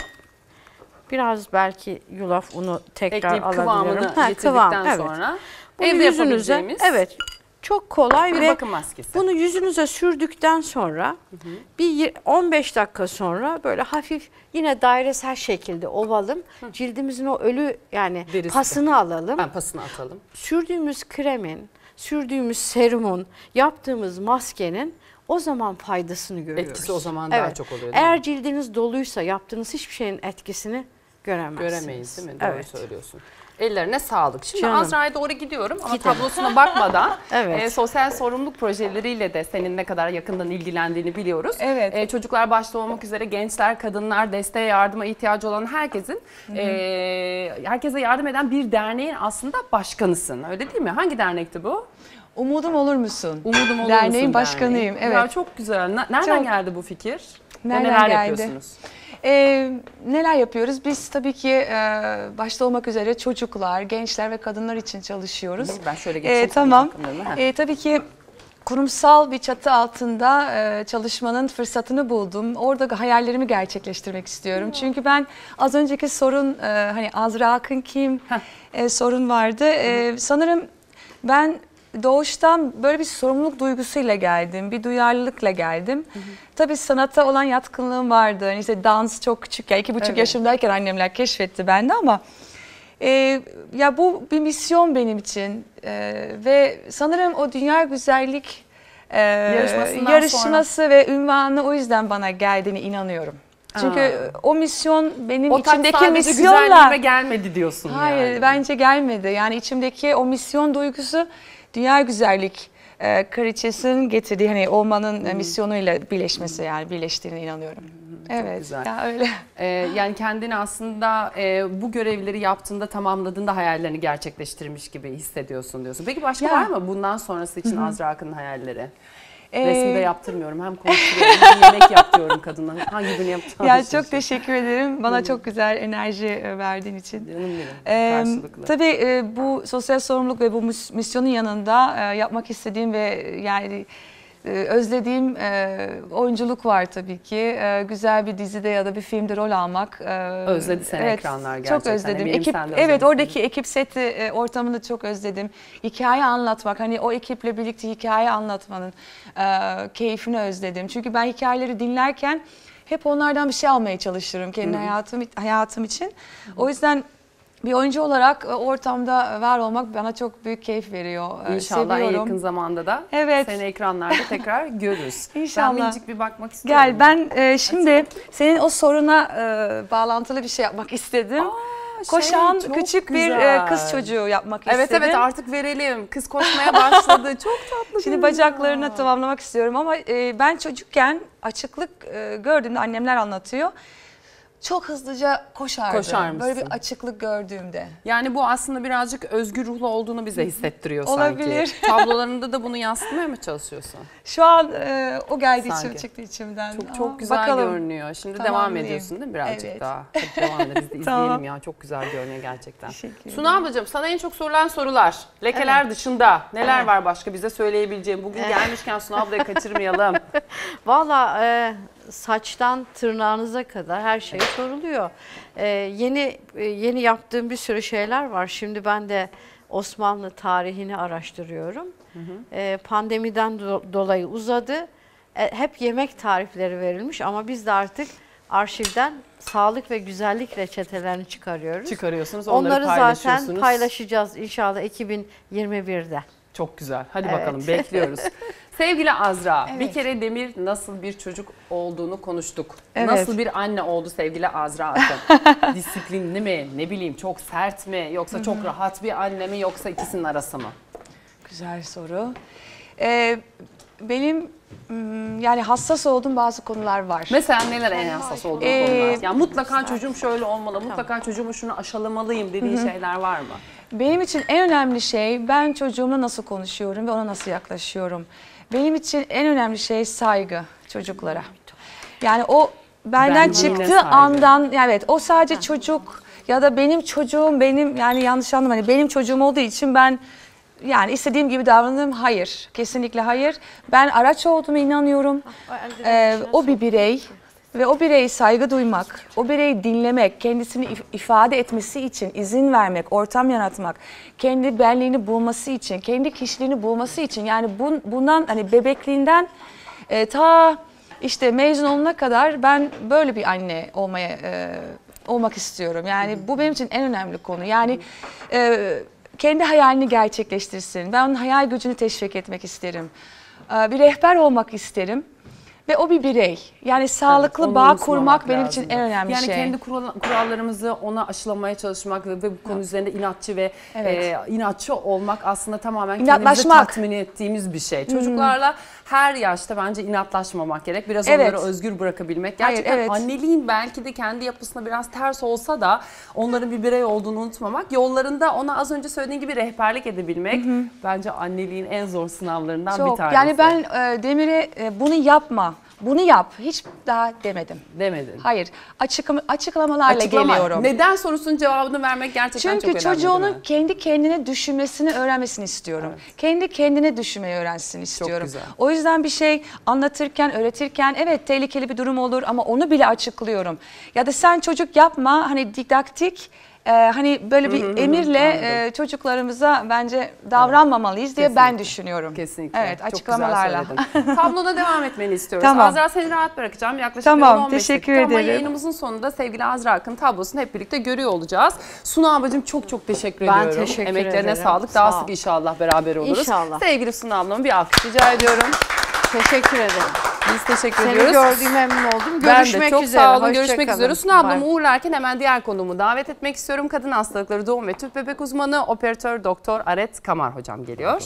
biraz belki yulaf unu tekrar ekleyip alabilirim. kıvamını ha, getirdikten kıvam, evet. sonra bunu evde yüzünüze, yapabileceğimiz evet, çok kolay bir ve bakım maskesi. Bunu yüzünüze sürdükten sonra hı hı. bir on beş dakika sonra böyle hafif yine dairesel şekilde ovalım. Hı. Cildimizin o ölü yani Derisi pasını de. alalım. Ben pasını atalım. Sürdüğümüz kremin, sürdüğümüz serumun, yaptığımız maskenin o zaman faydasını görüyoruz. Etkisi o zaman evet. daha çok oluyor. Eğer mi? cildiniz doluysa yaptığınız hiçbir şeyin etkisini göremezsiniz. Göremeyiz değil mi? Doğru evet. söylüyorsun. Ellerine sağlık. Şimdi Canım. Azra'ya doğru gidiyorum ama Gidelim. tablosuna bakmadan evet. e, sosyal sorumluluk projeleriyle de senin ne kadar yakından ilgilendiğini biliyoruz. Evet. E, çocuklar başta olmak üzere gençler, kadınlar, desteğe, yardıma ihtiyacı olan herkesin, e, herkese yardım eden bir derneğin aslında başkanısın. Öyle değil mi? Hangi dernekti bu? Umudum olur musun? Umudum olur Derneğin musun? başkanıyım. Derneği. Evet. Ya çok güzel. Nereden çok... geldi bu fikir? Nereden neler geldi? yapıyorsunuz? Ee, neler yapıyoruz? Biz tabii ki e, başta olmak üzere çocuklar, gençler ve kadınlar için çalışıyoruz. Ben şöyle geçeyim. Ee, tamam. Ee, tabii ki kurumsal bir çatı altında e, çalışmanın fırsatını buldum. Orada hayallerimi gerçekleştirmek istiyorum. Çünkü ben az önceki sorun e, hani Azra Akın kim e, sorun vardı. E, sanırım ben doğuştan böyle bir sorumluluk duygusuyla geldim, bir duyarlılıkla geldim. Hı hı. Tabii sanata olan yatkınlığım vardı. Yani işte dans çok küçük, ya iki buçuk evet. yaşımdayken annemler keşfetti bende ama e, ya bu bir misyon benim için e, ve sanırım o dünya güzellik e, yarışması ve ünvanı o yüzden bana geldiğine inanıyorum. Çünkü Aa. o misyon benim o içimdeki misyonla güzelliğime gelmedi diyorsun. Hayır yani. bence gelmedi. Yani içimdeki o misyon duygusu dünya güzellik e, kraliçesinin getirdiği hani olmanın hmm. misyonuyla birleşmesi yani birleştiğine inanıyorum. Hmm, evet. Güzel. Ya öyle. Ee, yani kendini aslında e, bu görevleri yaptığında, tamamladığında hayallerini gerçekleştirmiş gibi hissediyorsun diyorsun. Peki başka ya. var mı bundan sonrası için Azra Akın'ın hayalleri? Ee, Resmide yaptırmıyorum. Hem konuşturuyorum hem yemek yaptırıyorum kadına. Hangi birini yapacağım? Ya çok teşekkür ederim. Bana çok güzel enerji verdiğin için. Canım benim. Ee, Karşılıklı. Tabii e, bu sosyal sorumluluk ve bu misyonun yanında e, yapmak istediğim ve yani e, özlediğim e, oyunculuk var tabii ki. E, güzel bir dizide ya da bir filmde rol almak. E, Özledi seni evet, ekranlar gerçekten. Çok özledim. Ekip, evet oradaki ekip seti e, ortamını çok özledim. Hikaye anlatmak, hani o ekiple birlikte hikaye anlatmanın e, keyfini özledim. Çünkü ben hikayeleri dinlerken hep onlardan bir şey almaya çalışırım kendi hayatım hayatım için. Hı-hı. O yüzden bir oyuncu olarak ortamda var olmak bana çok büyük keyif veriyor. İnşallah Seviyorum. en yakın zamanda da evet. seni ekranlarda tekrar görürüz. İnşallah. Ben minicik bir bakmak istiyorum. Gel ben e, şimdi senin o soruna e, bağlantılı bir şey yapmak istedim. Aa, Koşan şey, küçük güzel. bir e, kız çocuğu yapmak evet, istedim. Evet evet artık verelim. Kız koşmaya başladı. Çok tatlı. Şimdi bacaklarını ya. tamamlamak istiyorum ama e, ben çocukken açıklık e, gördüğümde annemler anlatıyor. çok hızlıca koşardım. Koşar mısın? Böyle bir açıklık gördüğümde. Yani bu aslında birazcık özgür ruhlu olduğunu bize hissettiriyor Olabilir. sanki. Tablolarında da bunu yansıtmaya mı çalışıyorsun? Şu an e, o geldi içim, Sanki. çıktı içimden. Çok çok Aa, güzel bakalım. görünüyor. Şimdi Tamam, devam diyeyim. ediyorsun değil mi birazcık Evet. daha? Hadi devam edelim biz de izleyelim Tamam. ya. Çok güzel görünüyor gerçekten. Teşekkür Suna ablacığım sana en çok sorulan sorular. Lekeler dışında neler var başka bize söyleyebileceğim? Bugün gelmişken Suna ablayı kaçırmayalım. Valla e, saçtan tırnağınıza kadar her şey soruluyor. E, yeni e, yeni yaptığım bir sürü şeyler var. Şimdi ben de Osmanlı tarihini araştırıyorum. Hı hı. E, pandemiden do- dolayı uzadı. E, hep yemek tarifleri verilmiş ama biz de artık arşivden sağlık ve güzellik reçetelerini çıkarıyoruz. Çıkarıyorsunuz, onları, Onları paylaşıyorsunuz. zaten paylaşacağız inşallah iki bin yirmi birde. Çok güzel. Hadi Evet. bakalım bekliyoruz. Sevgili Azra, Evet. bir kere Demir nasıl bir çocuk olduğunu konuştuk. Evet. Nasıl bir anne oldu sevgili Azra Akın? Disiplinli mi, ne bileyim çok sert mi, yoksa çok rahat bir anne mi, yoksa ikisinin arası mı? Güzel soru. Ee, benim mm, yani hassas olduğum bazı konular var. Mesela neler en hassas olduğu Ee, konular? Yani mutlaka çocuğum şöyle olmalı, mutlaka çocuğumu şunu aşılamalıyım dediğin şeyler var mı? Benim için en önemli şey ben çocuğumla nasıl konuşuyorum ve ona nasıl yaklaşıyorum. Benim için en önemli şey saygı çocuklara. Yani o benden Benliğine çıktığı saygı. andan, evet, o sadece çocuk ya da benim çocuğum, benim, yani yanlış anlama, hani benim çocuğum olduğu için ben yani istediğim gibi davranırım. Hayır, kesinlikle hayır. Ben araç olduğuma inanıyorum. Ee, o bir birey. Ve o bireye saygı duymak, o bireyi dinlemek, kendisini if- ifade etmesi için izin vermek, ortam yaratmak, kendi benliğini bulması için, kendi kişiliğini bulması için, yani bun, bundan hani bebekliğinden e, ta işte mezun olana kadar ben böyle bir anne olmaya e, olmak istiyorum. Yani bu benim için en önemli konu. Yani e, kendi hayalini gerçekleştirsin. Ben onun hayal gücünü teşvik etmek isterim. E, bir rehber olmak isterim. Ve o bir birey. Yani sağlıklı onu bağ unutmamak kurmak benim lazım. için en önemli yani şey. Yani kendi kural, kurallarımızı ona aşılamaya çalışmak ve bu konu üzerinde inatçı ve Evet. e, inatçı olmak aslında tamamen kendimizi İnatlaşmak. tatmin ettiğimiz bir şey. Çocuklarla her yaşta bence inatlaşmamak gerek. Biraz Evet. onları özgür bırakabilmek. Hayır, Gerçekten evet. anneliğin belki de kendi yapısına biraz ters olsa da onların bir birey olduğunu unutmamak. Yollarında ona az önce söylediğin gibi rehberlik edebilmek bence anneliğin en zor sınavlarından bir Çok. tanesi. Yani ben e, Demir'e e, bunu yapma, bunu yap hiç daha demedim. Demedin. Hayır, açıklama, açıklamalarla Açıklama. geliyorum. Neden sorusunun cevabını vermek gerçekten çok Çünkü önemli. değil çocuğunun mi? kendi kendine düşünmesini öğrenmesini istiyorum. Kendi kendine düşünmeyi öğrensin istiyorum. güzel. O yüzden bir şey anlatırken, öğretirken evet tehlikeli bir durum olur ama onu bile açıklıyorum. Ya da sen çocuk yapma, hani didaktik, e, hani böyle bir emirle e, çocuklarımıza bence davranmamalıyız diye Kesinlikle. ben düşünüyorum. Kesinlikle. Evet, Çok açıklamalarla. güzel söyledin. Tabloda devam etmeni istiyoruz. Tamam. Azra seni rahat bırakacağım. Yaklaşık Tamam, on on beş teşekkür dakika. Ama ederim. yayınımızın sonunda sevgili Azra Akın tablosunu hep birlikte görüyor olacağız. Suna ablacığım çok çok teşekkür Ben ediyorum. teşekkür Emeklerine ederim. sağlık. Daha Sağ ol. sık inşallah beraber oluruz. İnşallah. Sevgili Suna ablamı bir alkış rica ediyorum. Teşekkür ederim. Biz teşekkür Seni ediyoruz. gördüğüm memnun oldum. Ben Görüşmek de çok üzere. sağ olun. Hoşça Görüşmek kalın. üzere. Suna ablamı Bye. uğurlarken hemen diğer konuğumu davet etmek istiyorum. Kadın hastalıkları doğum ve tüp bebek uzmanı operatör doktor Aret Kamar hocam geliyor.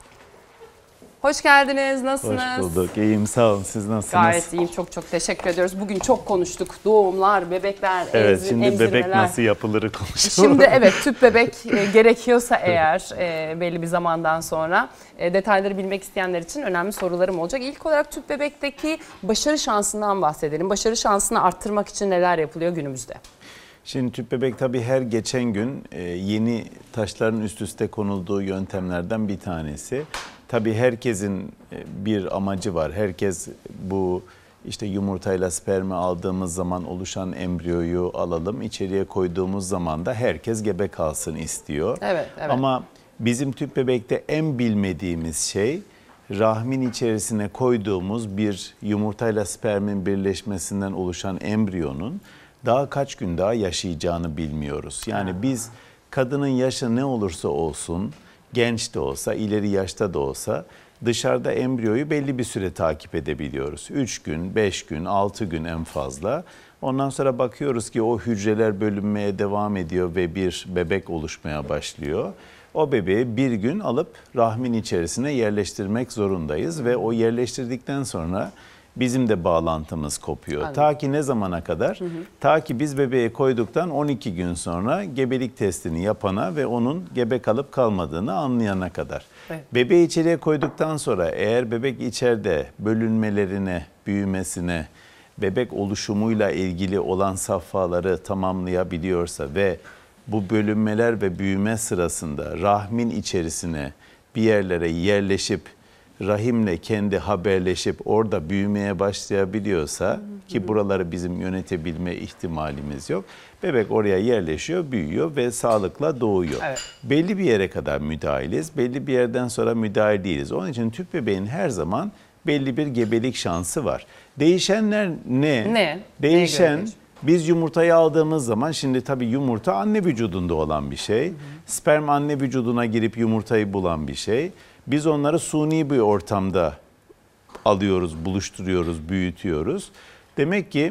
Hoş geldiniz. Nasılsınız? Hoş bulduk. İyiyim, sağ olun. Siz nasılsınız? Gayet iyiyim. Çok çok teşekkür ediyoruz. Bugün çok konuştuk. Doğumlar, bebekler, Evet, emzi- şimdi emzirmeler. bebek nasıl yapılırı konuşalım. Şimdi evet tüp bebek e, gerekiyorsa eğer e, belli bir zamandan sonra e, detayları bilmek isteyenler için önemli sorularım olacak. İlk olarak tüp bebekteki başarı şansından bahsedelim. Başarı şansını arttırmak için neler yapılıyor günümüzde? Şimdi tüp bebek tabii her geçen gün e, yeni taşların üst üste konulduğu yöntemlerden bir tanesi. Tabii herkesin e, bir amacı var. Herkes bu işte yumurtayla spermi aldığımız zaman oluşan embriyoyu alalım, içeriye koyduğumuz zaman da herkes gebe kalsın istiyor. Evet, evet. Ama bizim tüp bebekte en bilmediğimiz şey rahmin içerisine koyduğumuz bir yumurtayla spermin birleşmesinden oluşan embriyonun daha kaç gün daha yaşayacağını bilmiyoruz. Yani biz kadının yaşı ne olursa olsun, genç de olsa, ileri yaşta da olsa dışarıda embriyoyu belli bir süre takip edebiliyoruz. üç gün, beş gün, altı gün en fazla. Ondan sonra bakıyoruz ki o hücreler bölünmeye devam ediyor ve bir bebek oluşmaya başlıyor. O bebeği bir gün alıp rahmin içerisine yerleştirmek zorundayız ve o yerleştirdikten sonra bizim de bağlantımız kopuyor. Anladım. Ta ki ne zamana kadar? Hı hı. Ta ki biz bebeği koyduktan on iki gün sonra gebelik testini yapana ve onun gebe kalıp kalmadığını anlayana kadar. Evet. Bebeği içeriye koyduktan sonra eğer bebek içeride bölünmelerine, büyümesine, bebek oluşumuyla ilgili olan safhaları tamamlayabiliyorsa ve bu bölünmeler ve büyüme sırasında rahmin içerisine bir yerlere yerleşip rahimle kendi haberleşip orada büyümeye başlayabiliyorsa, ki buraları bizim yönetebilme ihtimalimiz yok. Bebek oraya yerleşiyor, büyüyor ve sağlıkla doğuyor. Evet. Belli bir yere kadar müdahiliz, belli bir yerden sonra müdahil değiliz. Onun için tüp bebeğin her zaman belli bir gebelik şansı var. Değişenler ne? Ne? Değişen, Neye göre? biz yumurtayı aldığımız zaman, şimdi tabii yumurta anne vücudunda olan bir şey. Hı hı. Sperm anne vücuduna girip yumurtayı bulan bir şey. Biz onları suni bir ortamda alıyoruz, buluşturuyoruz, büyütüyoruz. Demek ki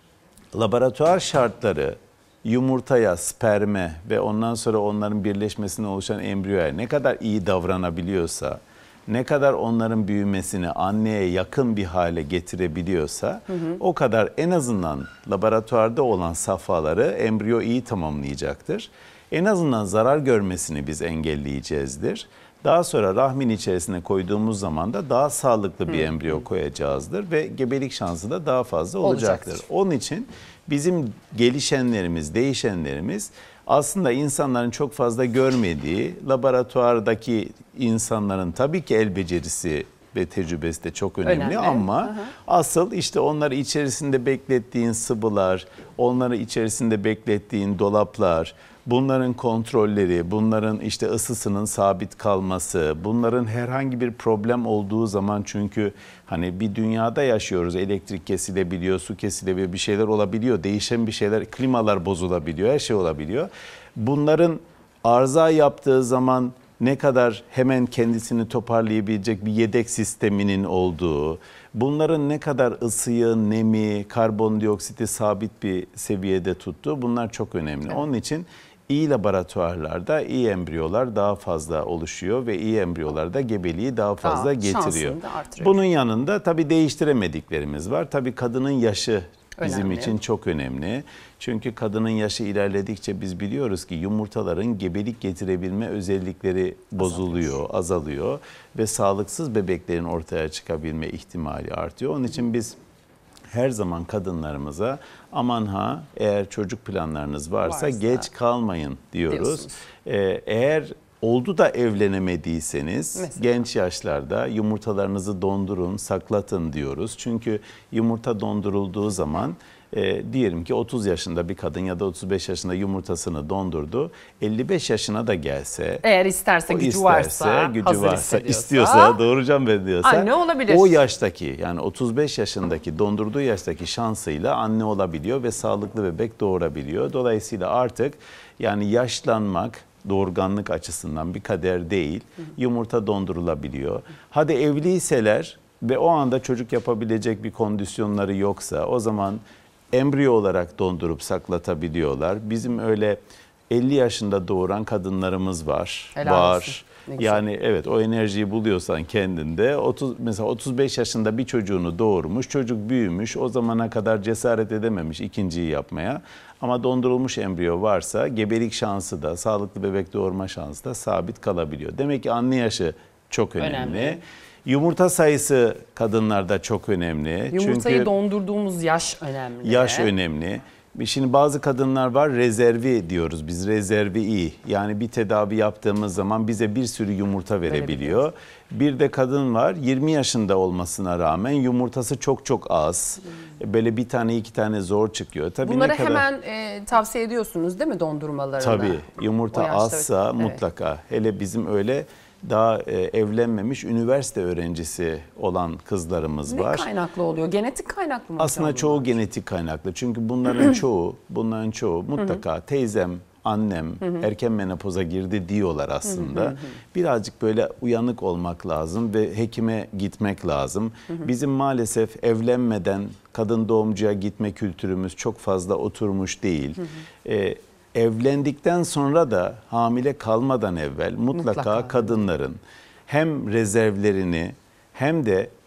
laboratuvar şartları yumurtaya, sperme ve ondan sonra onların birleşmesine oluşan embriyoya ne kadar iyi davranabiliyorsa, ne kadar onların büyümesini anneye yakın bir hale getirebiliyorsa, hı hı, o kadar en azından laboratuvarda olan safhaları embriyo iyi tamamlayacaktır. En azından zarar görmesini biz engelleyeceğizdir. Daha sonra rahmin içerisine koyduğumuz zaman da daha sağlıklı bir embriyo koyacağızdır ve gebelik şansı da daha fazla olacaktır. olacaktır. Onun için bizim gelişenlerimiz, değişenlerimiz aslında insanların çok fazla görmediği, laboratuvardaki insanların tabii ki el becerisi ve tecrübesi de çok önemli, önemli. ama Aha. asıl işte onları içerisinde beklettiğin sıvılar, onları içerisinde beklettiğin dolaplar, bunların kontrolleri, bunların işte ısısının sabit kalması, bunların herhangi bir problem olduğu zaman, çünkü hani bir dünyada yaşıyoruz, elektrik kesilebiliyor, su kesilebiliyor, bir şeyler olabiliyor, değişen bir şeyler, klimalar bozulabiliyor, her şey olabiliyor. Bunların arıza yaptığı zaman ne kadar hemen kendisini toparlayabilecek bir yedek sisteminin olduğu, bunların ne kadar ısıyı, nemi, karbondioksiti sabit bir seviyede tuttuğu, bunlar çok önemli. Evet. Onun için İyi laboratuvarlarda iyi embriyolar daha fazla oluşuyor ve iyi embriyolarda gebeliği daha fazla daha getiriyor. Bunun yanında tabii değiştiremediklerimiz var. Tabii kadının yaşı bizim önemli. için çok önemli. Çünkü kadının yaşı ilerledikçe biz biliyoruz ki yumurtaların gebelik getirebilme özellikleri bozuluyor, azalıyor, azalıyor ve sağlıksız bebeklerin ortaya çıkabilme ihtimali artıyor. Onun için biz her zaman kadınlarımıza aman ha, eğer çocuk planlarınız varsa, varsa geç kalmayın diyoruz. Ee, eğer oldu da evlenemediyseniz mesela genç yaşlarda yumurtalarınızı dondurun, saklatın diyoruz. Çünkü yumurta dondurulduğu zaman e, diyelim ki otuz yaşında bir kadın ya da otuz beş yaşında yumurtasını dondurdu. elli beş yaşına da gelse, eğer isterse, gücü isterse, varsa, gücü hazır varsa, istiyorsa, doğuracağım ben diyorsa, anne olabilir. O yaştaki, yani otuz beş yaşındaki, dondurduğu yaştaki şansıyla anne olabiliyor ve sağlıklı bebek doğurabiliyor. Dolayısıyla artık yani yaşlanmak doğurganlık açısından bir kader değil. Yumurta dondurulabiliyor. Hadi evliyseler ve o anda çocuk yapabilecek bir kondisyonları yoksa, o zaman embriyo olarak dondurup saklatabiliyorlar. Bizim öyle elli yaşında doğuran kadınlarımız var. Helal var. Olsun. Yani evet, o enerjiyi buluyorsan kendinde, otuz mesela otuz beş yaşında bir çocuğunu doğurmuş, çocuk büyümüş, o zamana kadar cesaret edememiş ikinciyi yapmaya. Ama dondurulmuş embriyo varsa gebelik şansı da, sağlıklı bebek doğurma şansı da sabit kalabiliyor. Demek ki anne yaşı çok önemli. önemli. Yumurta sayısı kadınlarda çok önemli. Yumurtayı Çünkü dondurduğumuz yaş önemli. Yaş önemli. Şimdi bazı kadınlar var, rezervi diyoruz biz, rezervi iyi. Yani bir tedavi yaptığımız zaman bize bir sürü yumurta verebiliyor. Bir de kadın var, yirmi yaşında olmasına rağmen yumurtası çok çok az. Hmm. Böyle bir tane iki tane zor çıkıyor. Tabii bunları ne kadar... hemen e, tavsiye ediyorsunuz değil mi, dondurmalarını? Tabii, yumurta azsa evet. mutlaka. Hele bizim öyle daha e, evlenmemiş üniversite öğrencisi olan kızlarımız ne var. Ne kaynaklı oluyor? Genetik kaynaklı mı? Aslında çoğu bunlar? genetik kaynaklı. Çünkü bunların çoğu, bunların çoğu mutlaka teyzem, annem erken menopoza girdi diyorlar aslında. Birazcık böyle uyanık olmak lazım ve hekime gitmek lazım. Bizim maalesef evlenmeden kadın doğumcuya gitme kültürümüz çok fazla oturmuş değil. Ee, Evlendikten sonra da hamile kalmadan evvel mutlaka, mutlaka kadınların hem rezervlerini hem de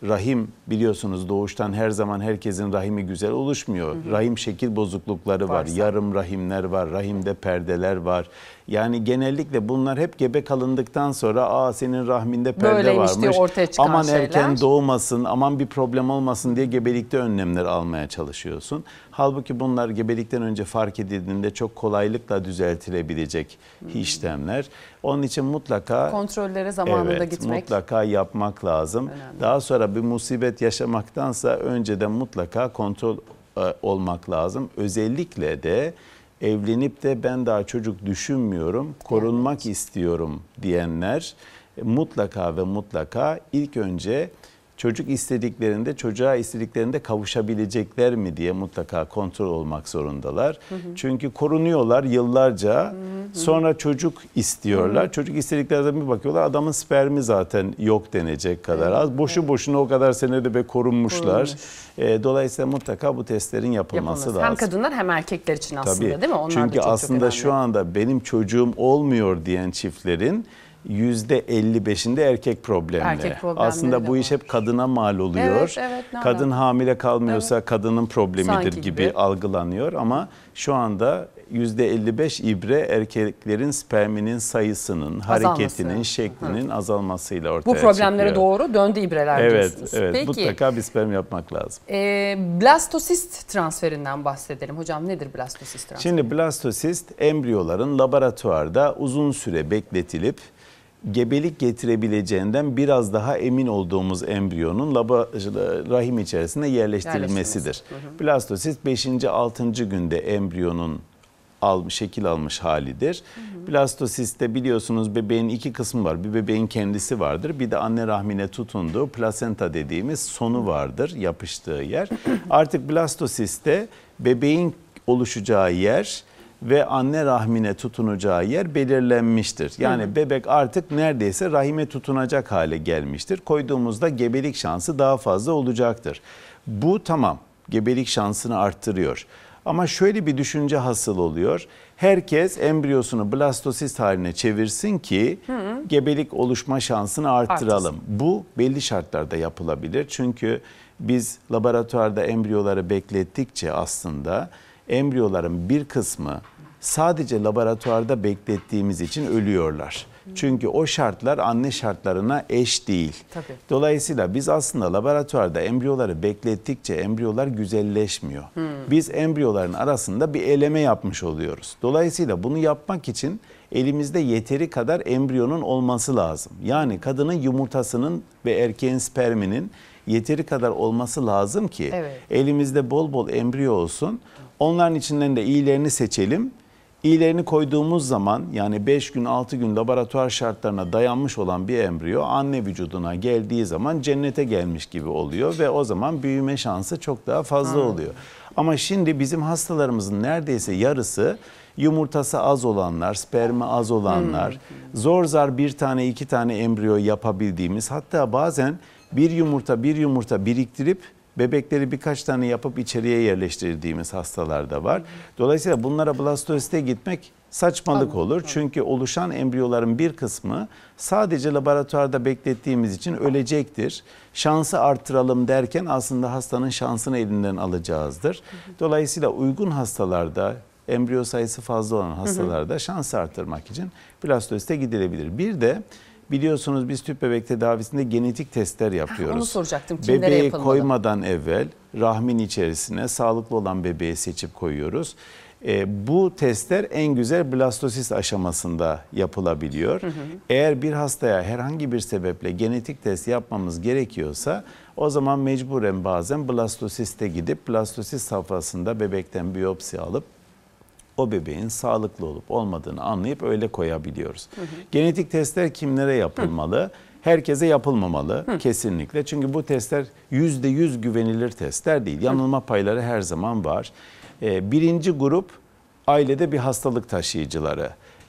rahim biliyorsunuz doğuştan her zaman herkesin rahimi güzel oluşmuyor. Hı hı. Rahim şekil bozuklukları var, Varsa. yarım rahimler var, rahimde perdeler var. Yani genellikle bunlar hep gebe kalındıktan sonra aa senin rahminde perde Böyleymiş varmış. diye ortaya çıkan aman şeyler. erken doğmasın, aman bir problem olmasın diye gebelikte önlemler almaya çalışıyorsun. Halbuki bunlar gebelikten önce fark edildiğinde çok kolaylıkla düzeltilebilecek hmm. işlemler. Onun için mutlaka kontrollere zamanında evet, gitmek. mutlaka yapmak lazım. Önemli. Daha sonra bir musibet yaşamaktansa önceden mutlaka kontrol e, olmak lazım. Özellikle de evlenip de ben daha çocuk düşünmüyorum, korunmak evet. istiyorum diyenler mutlaka ve mutlaka ilk önce çocuk istediklerinde, çocuğa istediklerinde kavuşabilecekler mi diye mutlaka kontrol olmak zorundalar. Hı hı. Çünkü korunuyorlar yıllarca, hı hı. sonra çocuk istiyorlar. Hı hı. Çocuk istediklerinde bir bakıyorlar, adamın spermi zaten yok denecek kadar evet. az. Boşu evet. boşuna o kadar senede be korunmuşlar. E, dolayısıyla mutlaka bu testlerin yapılması, yapılması lazım. Hem kadınlar hem erkekler için aslında Tabii. değil mi? Onlar Çünkü da çok, aslında çok şu anda benim çocuğum olmuyor diyen çiftlerin yüzde elli beşinde erkek problemli. Erkek problemleri aslında bu iş hep kadına mal oluyor. Evet, evet, Kadın hamile kalmıyorsa evet. kadının problemidir Sanki gibi, gibi algılanıyor ama şu anda yüzde elli beş ibre erkeklerin sperminin sayısının, azalması. hareketinin, şeklinin Hı. azalmasıyla ortaya çıkıyor. Bu problemlere çıkıyor. doğru döndü ibreler evet, diyorsunuz. Evet, Peki, mutlaka bir sperm yapmak lazım. E, blastosist transferinden bahsedelim. Hocam nedir blastosist transferi? Şimdi blastosist embriyoların laboratuvarda uzun süre bekletilip gebelik getirebileceğinden biraz daha emin olduğumuz embriyonun rahim içerisinde yerleştirilmesidir. Hı hı. Blastosist beşinci altıncı günde embriyonun almış, şekil almış halidir. Hı hı. Blastosiste biliyorsunuz bebeğin iki kısmı var. Bir bebeğin kendisi vardır. Bir de anne rahmine tutunduğu plasenta dediğimiz sonu vardır, yapıştığı yer. Artık blastosiste bebeğin oluşacağı yer ve anne rahmine tutunacağı yer belirlenmiştir. Yani hı hı. bebek artık neredeyse rahime tutunacak hale gelmiştir. Koyduğumuzda gebelik şansı daha fazla olacaktır. Bu tamam, gebelik şansını arttırıyor. Ama şöyle bir düşünce hasıl oluyor. Herkes embriyosunu blastosist haline çevirsin ki hı hı. gebelik oluşma şansını arttıralım. Artsın. Bu belli şartlarda yapılabilir. Çünkü biz laboratuvarda embriyoları beklettikçe aslında embriyoların bir kısmı sadece laboratuvarda beklettiğimiz için ölüyorlar. Çünkü o şartlar anne şartlarına eş değil. Tabii. Dolayısıyla biz aslında laboratuvarda embriyoları beklettikçe embriyolar güzelleşmiyor. Hmm. Biz embriyoların arasında bir eleme yapmış oluyoruz. Dolayısıyla bunu yapmak için elimizde yeteri kadar embriyonun olması lazım. Yani kadının yumurtasının ve erkeğin sperminin yeteri kadar olması lazım ki evet. elimizde bol bol embriyo olsun. Onların içinden de iyilerini seçelim. İyilerini koyduğumuz zaman yani beş gün altı gün laboratuvar şartlarına dayanmış olan bir embriyo anne vücuduna geldiği zaman cennete gelmiş gibi oluyor ve o zaman büyüme şansı çok daha fazla hmm. oluyor. Ama şimdi bizim hastalarımızın neredeyse yarısı yumurtası az olanlar, spermi az olanlar, hmm. zor zar bir tane iki tane embriyo yapabildiğimiz, hatta bazen bir yumurta bir yumurta biriktirip bebekleri birkaç tane yapıp içeriye yerleştirdiğimiz hastalar da var. Dolayısıyla bunlara blastosiste gitmek saçmalık olur. Çünkü oluşan embriyoların bir kısmı sadece laboratuvarda beklettiğimiz için ölecektir. Şansı arttıralım derken aslında hastanın şansını elinden alacağızdır. Dolayısıyla uygun hastalarda, embriyo sayısı fazla olan hastalarda şansı arttırmak için blastosiste gidilebilir. Bir de biliyorsunuz biz tüp bebek tedavisinde genetik testler yapıyoruz. Onu soracaktım. Kimlere Bebeği yapılmalı? koymadan evvel rahmin içerisine sağlıklı olan bebeği seçip koyuyoruz. E, bu testler en güzel blastosist aşamasında yapılabiliyor. Hı hı. Eğer bir hastaya herhangi bir sebeple genetik test yapmamız gerekiyorsa o zaman mecburen bazen blastosiste gidip blastosist safhasında bebekten biyopsi alıp o bebeğin sağlıklı olup olmadığını anlayıp öyle koyabiliyoruz. Hı hı. Genetik testler kimlere yapılmalı? Hı. Herkese yapılmamalı hı. kesinlikle. Çünkü bu testler yüzde yüz güvenilir testler değil. Yanılma payları her zaman var. Ee, birinci grup ailede bir hastalık taşıyıcıları.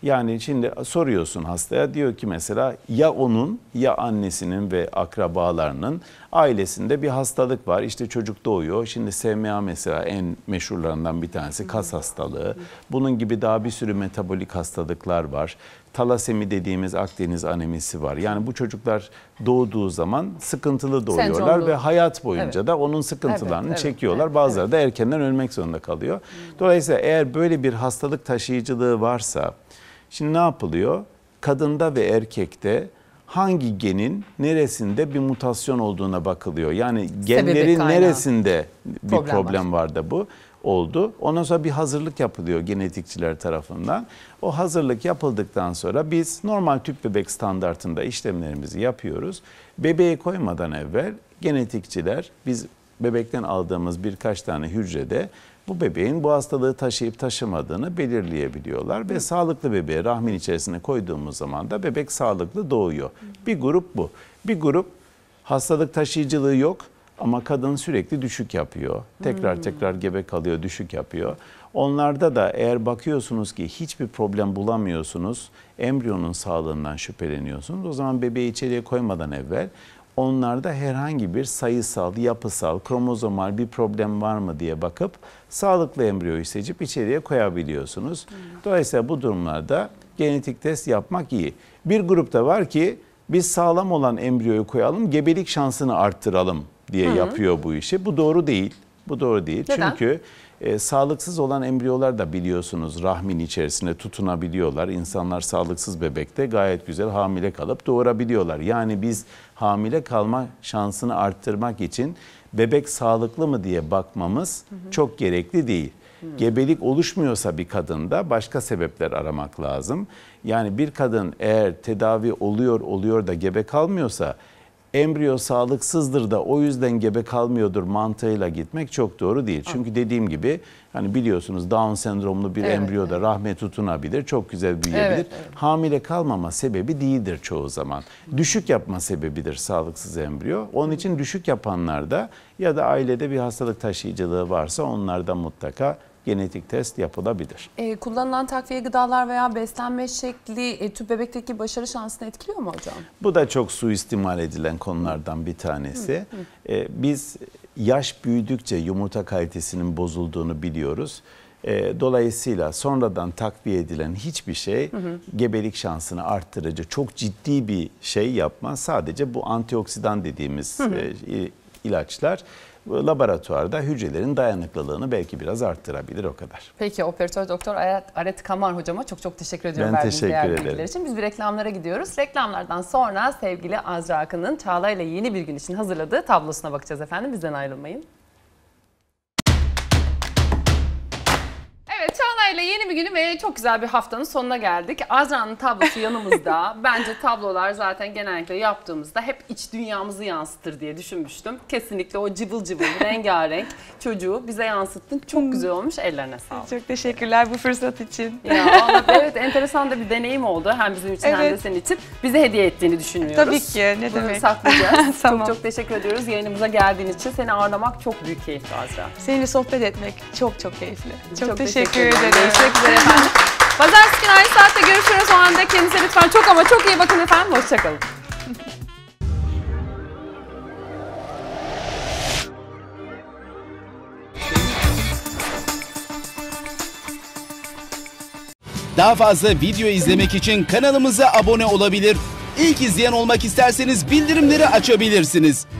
Yani şimdi soruyorsun hastaya, diyor ki mesela ya onun ya annesinin ve akrabalarının ailesinde bir hastalık var. İşte çocuk doğuyor. Şimdi S M A mesela en meşhurlarından bir tanesi, kas hastalığı. Bunun gibi daha bir sürü metabolik hastalıklar var. Talasemi dediğimiz Akdeniz anemisi var. Yani bu çocuklar doğduğu zaman sıkıntılı doğuyorlar Sendromlu. ve hayat boyunca Evet. da onun sıkıntılarını Evet, evet, çekiyorlar. evet, Bazıları da erkenden ölmek zorunda kalıyor. Dolayısıyla eğer böyle bir hastalık taşıyıcılığı varsa, şimdi ne yapılıyor? Kadında ve erkekte hangi genin neresinde bir mutasyon olduğuna bakılıyor. Yani genlerin kaynağı. neresinde bir Problem problem, var da bu oldu. Ondan sonra bir hazırlık yapılıyor genetikçiler tarafından. O hazırlık yapıldıktan sonra biz normal tüp bebek standartında işlemlerimizi yapıyoruz. Bebeği koymadan evvel genetikçiler, biz bebekten aldığımız birkaç tane hücrede bu bebeğin bu hastalığı taşıyıp taşımadığını belirleyebiliyorlar. Ve sağlıklı bebeği rahmin içerisine koyduğumuz zaman da bebek sağlıklı doğuyor. Bir grup bu. Bir grup hastalık taşıyıcılığı yok ama kadın sürekli düşük yapıyor. Tekrar tekrar gebe kalıyor, düşük yapıyor. Onlarda da eğer bakıyorsunuz ki hiçbir problem bulamıyorsunuz, embriyonun sağlığından şüpheleniyorsunuz, o zaman bebeği içeriye koymadan evvel onlarda herhangi bir sayısal, yapısal, kromozomal bir problem var mı diye bakıp sağlıklı embriyoyu seçip içeriye koyabiliyorsunuz. Dolayısıyla bu durumlarda genetik test yapmak iyi. Bir grupta var ki biz sağlam olan embriyoyu koyalım, gebelik şansını arttıralım diye Hı. yapıyor bu işi. Bu doğru değil. Bu doğru değil. Neden? Çünkü e, sağlıksız olan embriyolar da biliyorsunuz rahmin içerisine tutunabiliyorlar. İnsanlar sağlıksız bebekte gayet güzel hamile kalıp doğurabiliyorlar. Yani biz hamile kalma şansını arttırmak için bebek sağlıklı mı diye bakmamız hı hı. çok gerekli değil. Hı. Gebelik oluşmuyorsa bir kadında başka sebepler aramak lazım. Yani bir kadın eğer tedavi oluyor oluyor da gebe kalmıyorsa, embriyo sağlıksızdır da o yüzden gebe kalmıyordur mantığıyla gitmek çok doğru değil. Çünkü dediğim gibi hani biliyorsunuz Down sendromlu bir evet, embriyo da evet. rahme tutunabilir, çok güzel büyüyebilir. Evet, evet. Hamile kalmama sebebi değildir çoğu zaman. Düşük yapma sebebidir sağlıksız embriyo. Onun için düşük yapanlarda ya da ailede bir hastalık taşıyıcılığı varsa onlarda mutlaka genetik test yapılabilir. E, kullanılan takviye gıdalar veya beslenme şekli e, tüp bebekteki başarı şansını etkiliyor mu hocam? Bu da çok suistimal edilen konulardan bir tanesi. Hı, hı. E, biz yaş büyüdükçe yumurta kalitesinin bozulduğunu biliyoruz. E, dolayısıyla sonradan takviye edilen hiçbir şey hı hı. gebelik şansını arttırıcı, çok ciddi bir şey yapmaz. Sadece bu antioksidan dediğimiz hı hı. E, ilaçlar laboratuvarda hücrelerin dayanıklılığını belki biraz arttırabilir, o kadar. Peki operatör doktor Aret Kamar hocama çok çok teşekkür ediyorum. Ben teşekkür ederim. Için. Biz bir reklamlara gidiyoruz. Reklamlardan sonra sevgili Azra Akın'ın Çağla ile yeni bir gün için hazırladığı tablosuna bakacağız efendim. Bizden ayrılmayın. Evet, Çağla ile yeni bir günü ve çok güzel bir haftanın sonuna geldik. Azra'nın tablosu yanımızda. Bence tablolar zaten genellikle yaptığımızda hep iç dünyamızı yansıtır diye düşünmüştüm. Kesinlikle o cıvıl cıvıl, rengarenk çocuğu bize yansıttın. Çok güzel olmuş. Ellerine sağlık. Çok teşekkürler bu fırsat için. Ya vallahi evet, enteresan da bir deneyim oldu. Hem bizim için evet. hem de senin için. Bize hediye ettiğini düşünüyoruz. Tabii ki. Ne Bunu demek. saklayacağız. Tamam. Çok çok teşekkür ediyoruz. Yayınımıza geldiğin için seni ağırlamak çok büyük keyifli Azra. Seninle sohbet etmek çok çok keyifli. Çok, Çok teşekkür, teşekkür ederim. ederim. Görüşmek üzere efendim. Pazartesi günü aynı saatte görüşürüz. O anda kendinize lütfen çok ama çok iyi bakın efendim. Hoşçakalın. Daha fazla video izlemek için kanalımıza abone olabilir. İlk izleyen olmak isterseniz bildirimleri açabilirsiniz.